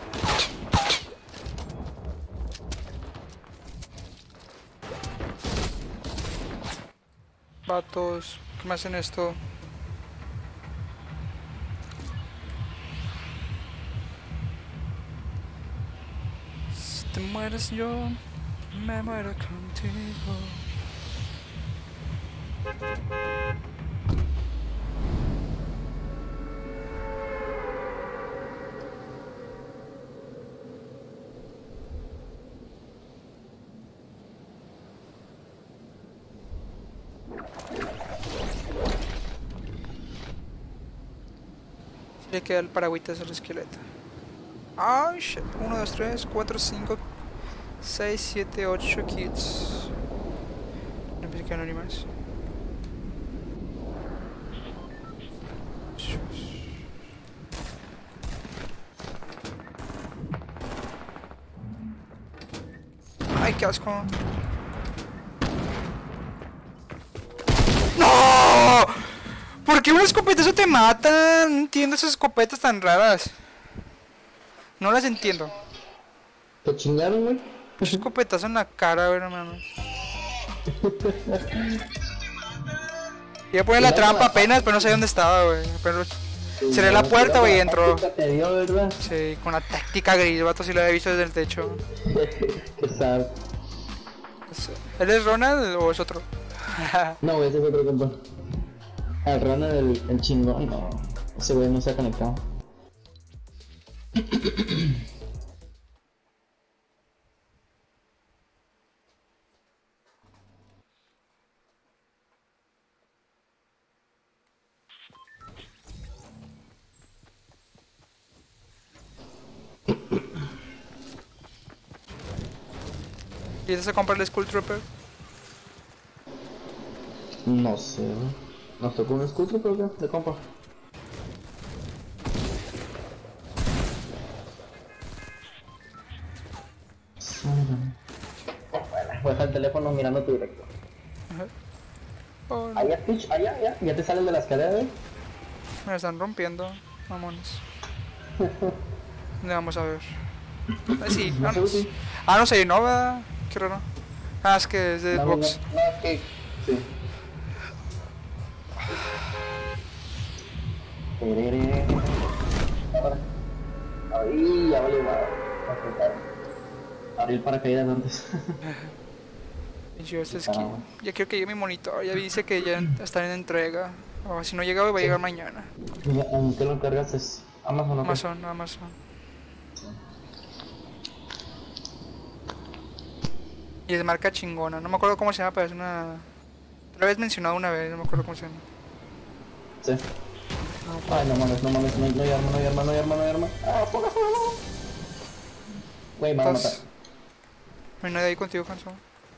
Vatos, ¿qué me hacen esto? Si te mueres yo, me muero contigo. Le queda el paragüitas al esqueleto. Ay, shit. 1, 2, 3, 4, 5, 6, 7, 8 kits. No pensé que no ni más. Ay, qué asco. ¡No! ¿Por qué un escopetazo te mata? No entiendo esas escopetas tan raras. No las entiendo. ¿Te chingaron, güey? Un escopetazo en la cara, güey, hermano. Iba a poner la trampa apenas, pero no sé dónde estaba, güey. Pero cerré la puerta, güey, y entró. Te dio, ¿verdad? Sí, con la táctica gris, el vato sí lo había visto desde el techo. Qué sad. ¿Él es Ronald o es otro? No, güey, ese es otro compa. El Ronald, el chingón, no. Ese güey no se ha conectado. ¿Y ese se compra el Skull Trooper? No sé, güey. Nos tocó un escudo, pero ¿qué? De compa. Voy a dejar el teléfono mirando tu directo. Oh, no. Allá, Twitch, allá, allá. Ya te salen de la escalera, güey. Me están rompiendo, mamones. Vamos a ver. Sí, No sé, vámonos. sí. Ah, no sé, no, ¿verdad? Qué raro. Ah, es que es de No, Xbox. no, es que... Sí. Ahí, ya vale, va. Abrí el paracaídas antes. Y yo, este es que ya quiero que llegue mi monitor. Ya dice que ya está en entrega. O si no llega hoy, va a llegar mañana. ¿En qué lo encargaste? ¿Amazon o qué? Amazon. Y es marca chingona. No me acuerdo cómo se llama, pero es una... Te lo habías mencionado una vez, no me acuerdo cómo se llama. Sí. Ay, no mames, no hay arma. Ah, poca. Güey, me van a matar. No hay nadie ahí contigo, Hanson.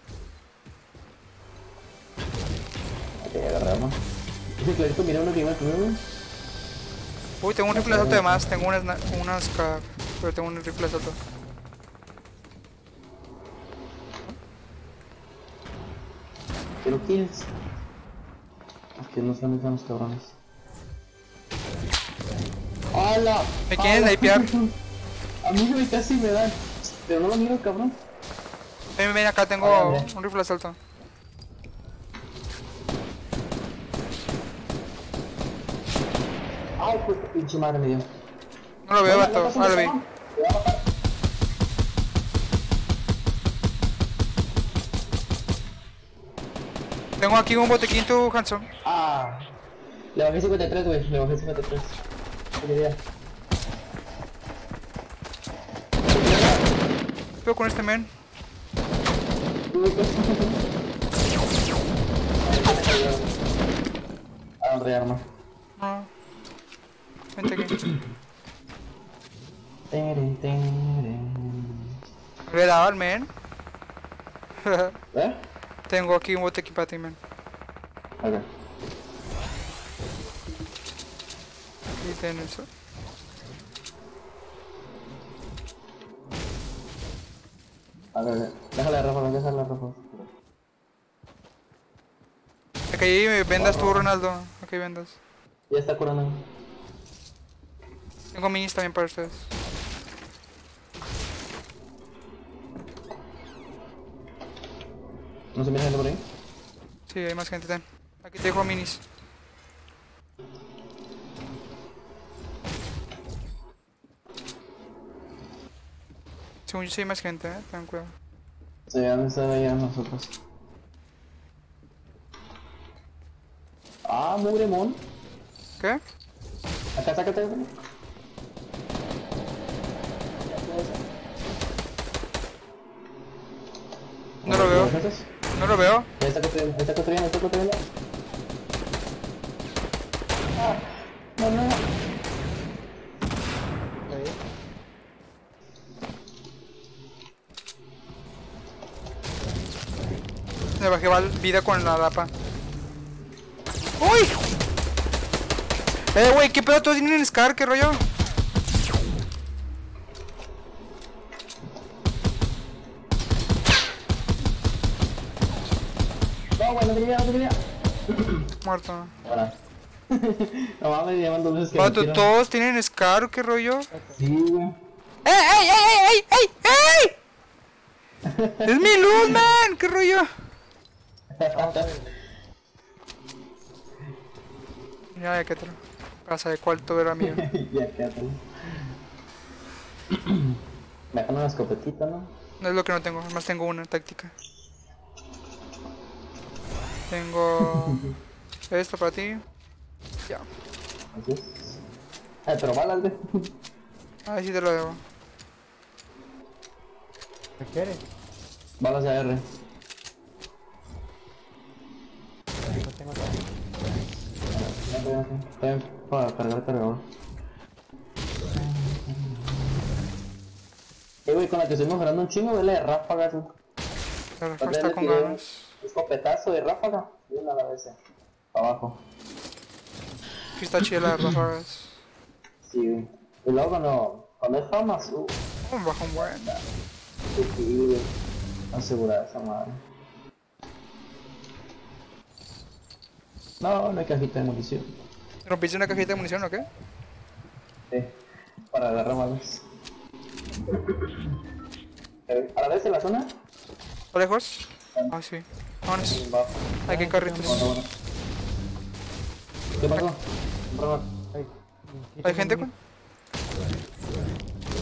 Ok, agarré arma. Dice clarito, mira uno que iba primero. Uy, tengo un rifle de asalto además, tengo unas SCAR, pero tengo un rifle de asalto. Quiero kills. Aquí no están los cabrones. ¡Hala! ¿Me quieren snipear? A mí me casi me dan, pero no lo miro, cabrón. Ven, acá tengo un rifle de asalto. Ay, pues pinche madre me dio. No lo veo, vato. Ah, lo vi. Tengo aquí un botequín, tú, Hanson. Ah. Le bajé 53, güey. Le bajé 53. Qué idea. ¿Qué veo con este men? Agarré arma. No. Vente aquí. ¿Le he dado al men? ¿Eh? Tengo aquí un botequín para ti, men. Ok. Y ten eso. A ver, déjale Rafa. Aquí vendas tú, Ronaldo. Aquí vendas. Ya está curando. Tengo minis también para ustedes. ¿No se mira gente por ahí? Sí, hay más gente, ten. Aquí te dejo minis. Según yo sí hay más gente, ten cuidado. Sí, han de estar allá nosotros. Ah, mugre mon. ¿Qué? Acá, sácate. No lo veo. No lo veo. Ya está construyendo. Ah, no. Le bajé vida con la lapa. ¡Uy! Wey, ¿qué pedo? ¿Todos tienen SCAR? ¿Qué rollo? No, güey, no te quería. Muerto. Hola. No mames, llaman 2 veces que Vato, me tiran. ¿todos tienen SCAR? ¿Qué rollo? Sí, güey. ¡Ey! ¡Es mi luz, man! ¿Qué rollo? Ya, qué tal. Casa de cuarto era mío. Ya, quédate. Me dejan una escopetita, ¿no? No es lo que no tengo, además tengo una táctica. Tengo esto para ti. Ya. Así es. Pero balas, güey. Ahí sí te lo debo. ¿Qué quieres? Balas de AR. No tengo todo. Está bien para cargar el cargador. Güey, con la que estoy mejorando un chingo, vele de ráfagas, güey. La respuesta está con ganas. Escopetazo de ráfaga. Y una a la vez. Abajo. Aquí está chida las ráfagas. Sí, güey. Y luego cuando es fama, Un bajón bueno. sí, güey. Asegurada esa madre. No hay cajita de munición. ¿Rompiste una cajita de munición o qué? Sí, para agarrar balas. ¿A la vez de la zona? ¿O lejos? Ah, sí. Vámonos. Va. Hay que carritos. Bueno. ¿Qué pasó? Bravo. ¿Hay gente con?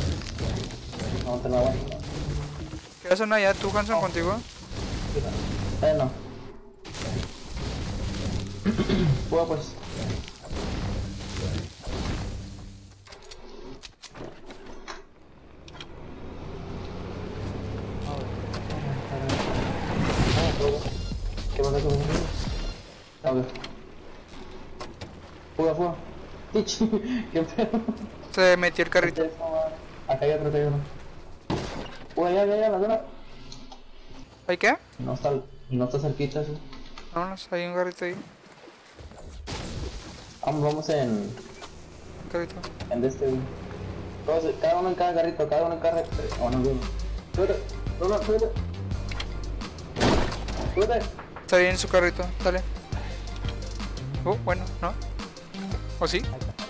No te la voy. ¿Qué zona ya tú, Hanson, contigo? Mira. No. Juega pues. ¿Qué pasa con a ver. Fuga. Tich, qué pedo. Se metió el carrito. Acá hay otro, acá hay uno. Ya, la zona. ¿Hay qué? No está cerquita, sí. Vámonos, hay un carrito ahí. Vamos en Carrito. este, güey. Cada uno en cada carrito, Oh, no, güey. Súbete. Está bien en su carrito, dale. Bueno, ¿no? ¿O sí?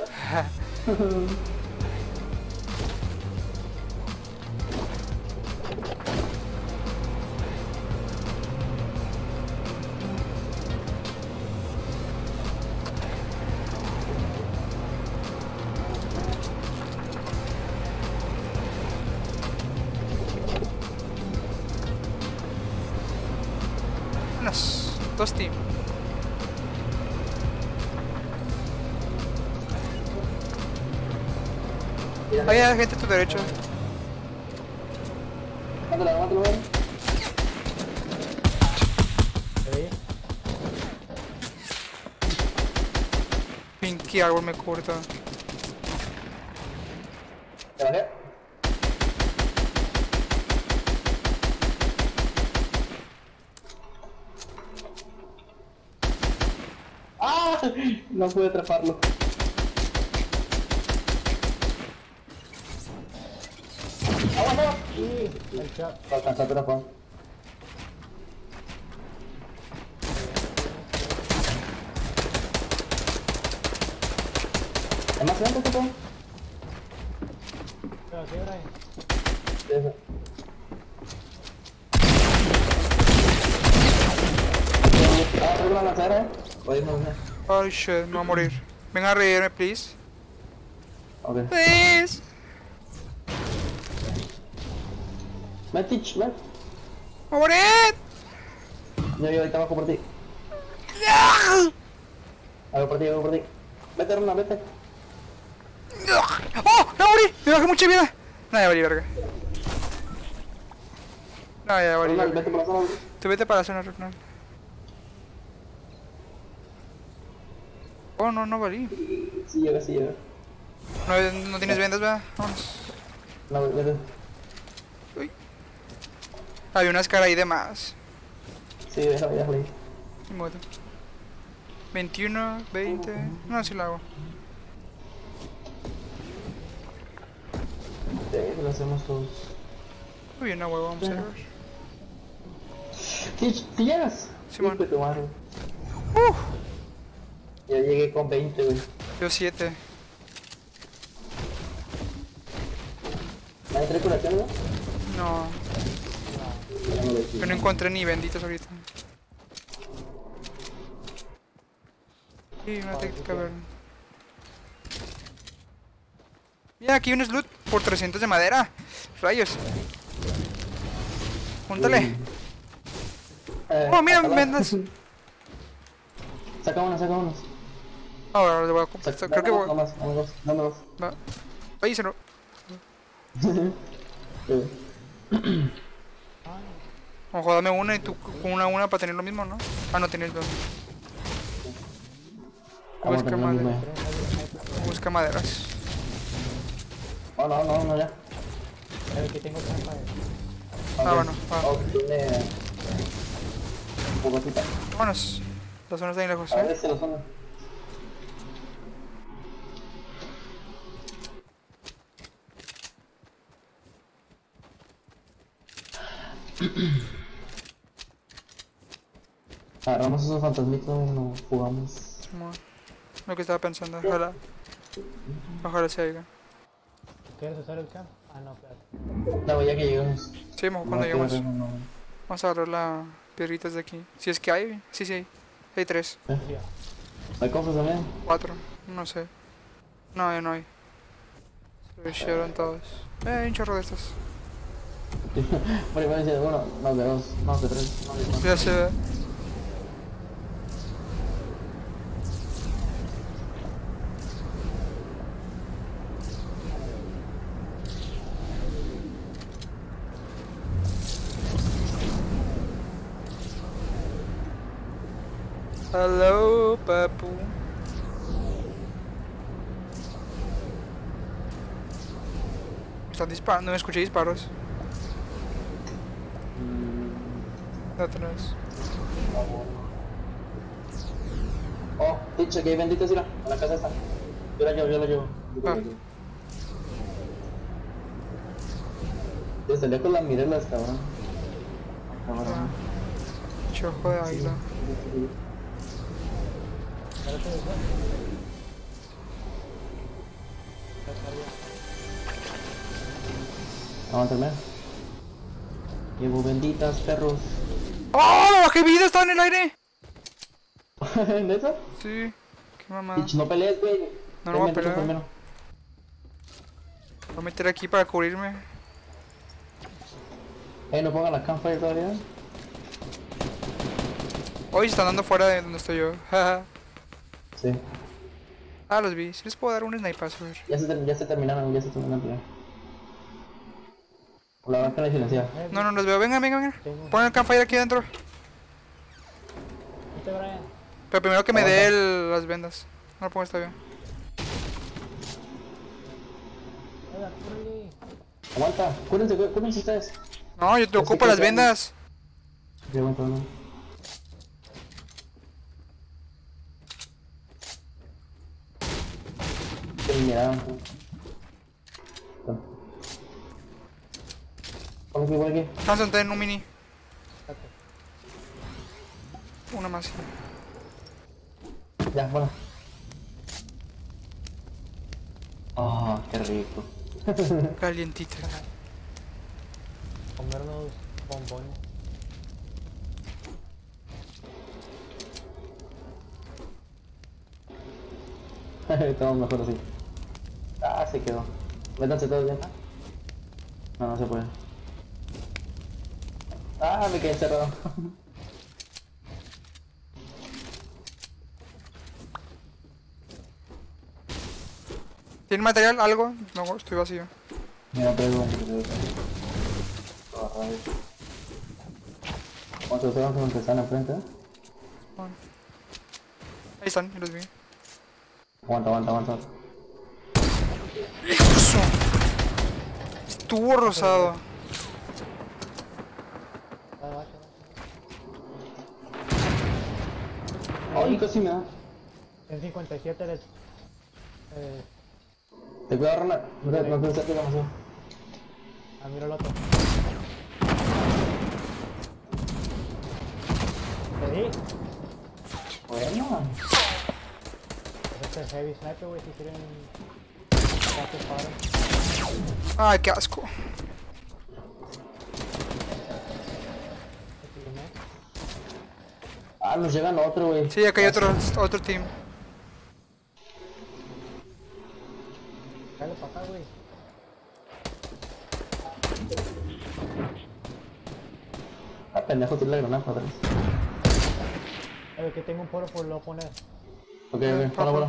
Unos 2 team. Hay gente a tu derecho. Mátalo, güey. ¿Ahí? Pinky árbol me corta. ¿Te bajé? ¡Ah! No pude atraparlo. ¡Aguanta! Sí, el chat. Para alcanzar a atrapar. ¿Es más lento, tipo? Pero aquí, Brian. Eso. Tengo una lanzadera, Oye, no. Ay shit, me voy a morir. Ven a reírme, please. Ok. Please. Metich, ven. ¡Me voy a morir! Yo ahorita bajo por ti. ¡No! Hago por ti. Vete, Runa, vete. ¡Oh! ¡Me morí! ¡Me bajé mucha vida! No, ya valí verga. No, ya valí Runa, verga. vete por la zona. Tú vete para la zona, Ronald. Oh, no valí. Sí llega. No tienes vendas, ¿verdad? Vámonos. No, vete. Uy. Había una escala ahí de más. Sí, déjalo ahí. Ni modo. 21, 20. No, sí lo hago. Sí, lo hacemos todos. Muy bien, a huevo, vamos a ver. Tich, ¿te llegas? Simón. Hijo de tu madre. ¡Uh! Ya llegué con 20, güey. Yo 7. ¿Nadie trae curación, no? No, Ya no lo hice. yo no encontré ni benditos ahorita. Sí, una técnica verde. Mira, aquí hay un loot por 300 de madera. Rayos. Júntale. Oh, mira, acá. vendas. Saca unos. Ahora le voy a comprar. Creo que voy. Dame dos. Va. Ahí se no. Ojo, dame una y tú con una para tener lo mismo, ¿no? Ah, no tienes dos. Vamos a tener la misma. Busca maderas. No, ya. El que tengo trampa es. Ah, bueno, va. Oh, tiene... Fogotita. Vámonos. La zona está bien lejos, A ver, ¿eh? se lo suena. Agarramos esos fantasmitos y nos jugamos. Simón. Lo que estaba pensando, ojalá se haya. ¿Quieres usar el camp? Ah, no, espérate. No, ya que llegamos. Sí, mejor cuando lleguemos. No. Vamos a agarrar las piedritas de aquí. Si es que hay, sí hay. Hay 3, Ya. ¿Hay cofres también? 4, no sé. No, ya no hay. Se hicieron todos. Hay un chorro de estos. Bueno, igual dice de uno, no de dos, no de tres, no de cuatro. Ya se ve. Hello, papu. Están disparando, no escuché disparos. De atrás. Oh, dicho que bendito Sira, a la casa está. Yo la llevo, yo la llevo. Ah. Desde lejos la miré las cabrón. Chojo de águila. Aguántame. Llevo benditas, perros. ¡Oh! ¡Me bajé vida! ¡Estaba en el aire! ¿De eso? Sí. Qué mamada. Bitch, no pelees, güey. No, no voy a Ven, métete pelear. primero. Voy a meter aquí para cubrirme. No pongan la campfire todavía. Hoy se están dando fuera de donde estoy yo. Jaja. Sí. Ah, los vi. Si les puedo dar un snipazo, a ver. Ya se terminaron, ya se terminaron ya. La verdad que la silenciada. No, no los veo. Venga, venga, venga. Pon el campfire aquí adentro. Vete, Brian. Pero primero que me dé las vendas. No lo pongo, está bien. Oiga, córrele. Aguanta, cúrense ustedes. No, yo te ocupo las vendas. Ya aguanta, no. Se miraron. Por aquí. Vamos a entrar en un mini. Una más. Ya, bueno. Oh, qué rico. Calientita. Comer unos bombones. Estamos mejor así. Ah, se quedó. Métanse todos bien. No, no se puede. Ah, me quedé encerrado. ¿Tiene material? ¿Algo? No, estoy vacío. Mira, pego. ¿Cuántos son los que están enfrente? Bueno. Ahí están, los vi. Aguanta. ¡Eso! Estuvo rosado. Ay, casi me da. En 57 eres. Te cuidado, Ronald. No te acerques demasiado. Ah, mira el otro. ¿Te di? Bueno. Este es heavy sniper, güey, si quieren. Casi paro. Ay, qué asco. Ah, nos llegan otro, güey. Sí, acá hay otro team. Dale para acá, güey. Ah, pendejo, tira la granada para atrás. Que tengo un poro por lo poner. Ok, para.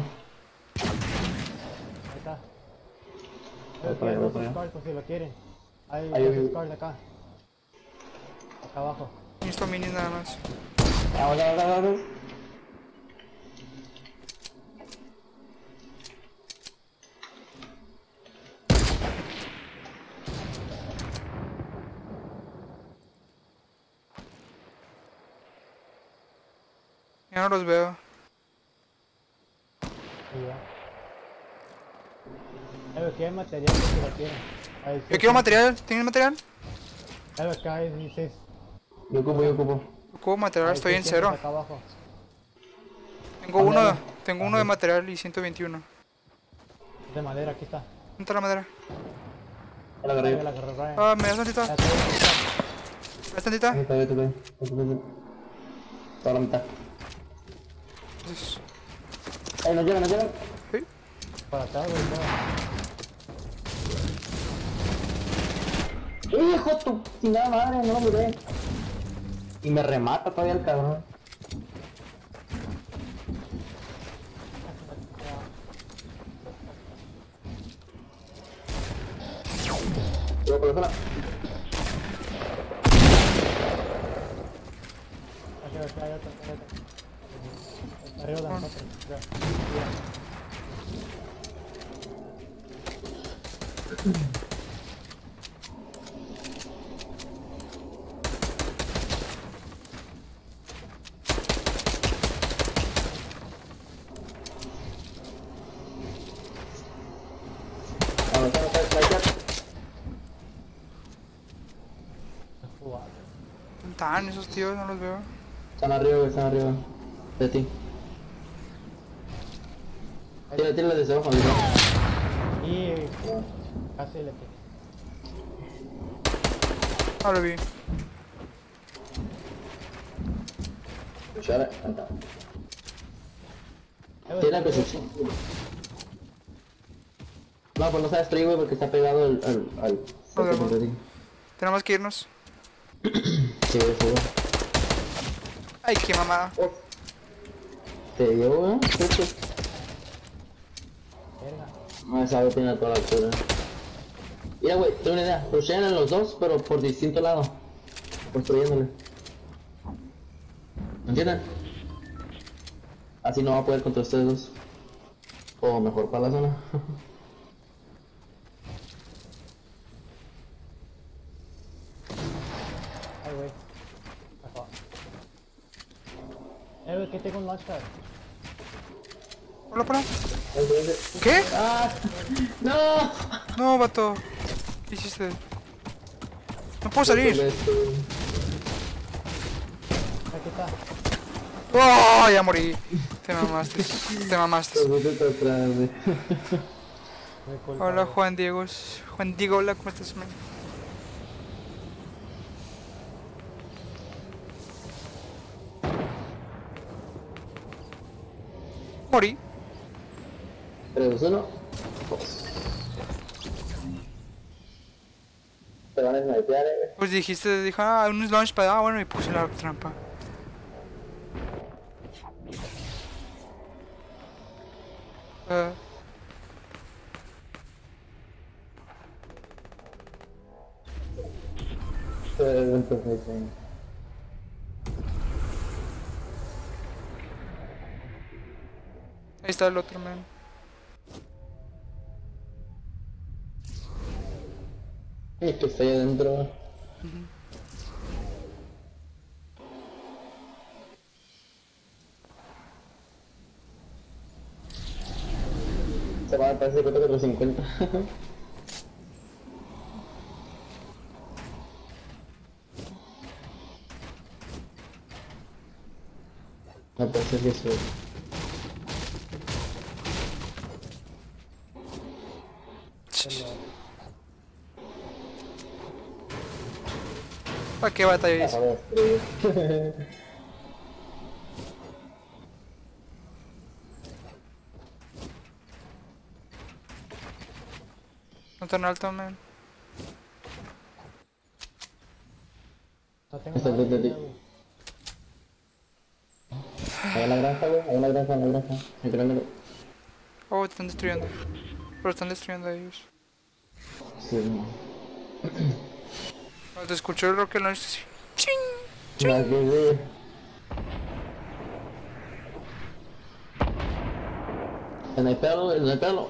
Ahí está. Voy para allá, voy Dos para allá. scars por si lo quieren. Hay Ahí, dos scars acá. Acá abajo. Necesito minis nada más. Vamos. Ya no los veo. Y ya. Que hay material por si lo quieren. Yo quiero material. ¿Tienes material? Acá hay 16. Yo ocupo. Ocupo material, Hay estoy en 600 cero. acá abajo. Tengo uno de material y 121. De madera, aquí está. ¿Dónde está la madera? Ya la agarré. Ya la agarré, Brian. Ah, ¿me das tantita? Ya está. ¿Me das tantita? Ahí. Toda la mitad. Entonces, Nos llegan. ¿sí? Para atrás, güey. Hijo de tu chingada madre, no lo miré. Y me remata todavía el cabrón. Yo por la Aquí, hay otro. Arriba de nosotros. Ya. ¿Dónde están esos tíos? No los veo. Están arriba, güey, están arriba. De ti. Tírale desde abajo, amigo. Y casi le quité. No lo vi. Shara, anda. Tiene la construcción. No, pues no se destruye, güey, porque está pegado al... Nos vemos. Tenemos que irnos. Sí, güey. Ay, qué mamada. Te llevo, güey. Verga. No, esa güey tiene toda la altura. Mira, güey, tengo una idea. Rushean en los dos, pero por distinto lado. Construyéndole. ¿Me entienden? Así no va a poder contra ustedes dos. O mejor para la zona. Ay, güey. Mejor. Güey, ¿qué tengo un launchpad? Hola, hola. ¿Qué? ¡Ah! ¡No! No, vato. ¿Qué hiciste? No puedo salir. Aquí está. ¡Oh! Ya morí. Te mamaste. Te mamaste. Muy cool. Hola, Juan Diego. Juan Diego, hola, ¿cómo estás, man? Morí. 3, 2, 1. Te van a snipear, Pues dijiste, dijo, un launchpad. Ah, bueno, y puse la trampa. Ahí está el otro, man. Y que estoy adentro. Se va a pasar 450. No puede ser que eso. ¿Para qué batalla hice? No tan alto, man. No tengo Está nada, de ti. güey. Hay una granja, güey. Hay una granja, una granja. Entrándolo. Oh, te están destruyendo. Pero están destruyendo a ellos. Sí, no. Cuando te escuchó el rocket launch, así. ¡Ching! Nada que ver. Snipealo.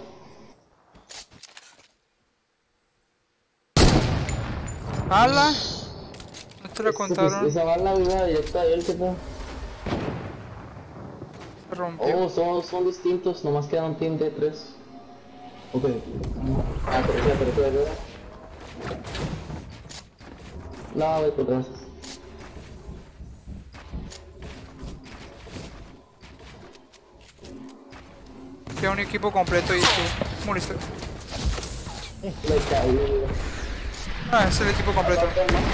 ¡Hala! No te lo contaron. Esa bala iba directa a él, ¿qué tal? Se rompió. Oh, son distintos, nomás queda un team de 3. Ok. Ah, pero. No, voy por atrás. Queda un equipo completo y tú moriste. Me caí. Ah, es el equipo completo.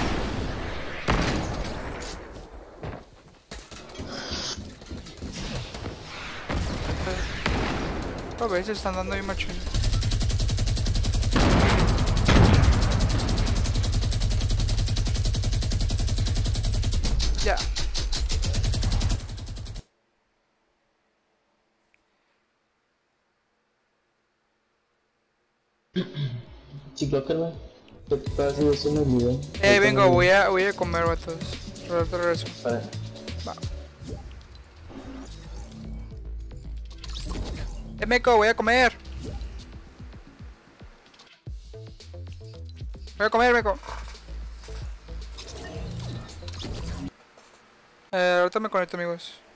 A veces están dando ahí machín. Ya. Chico, carnal. ¿Qué te pasa si es una video? Vengo, voy a comer, vatos. Regreso. Para. Va. Meco, voy a comer. Voy a comer, Meco. Ahorita me conecto, amigos.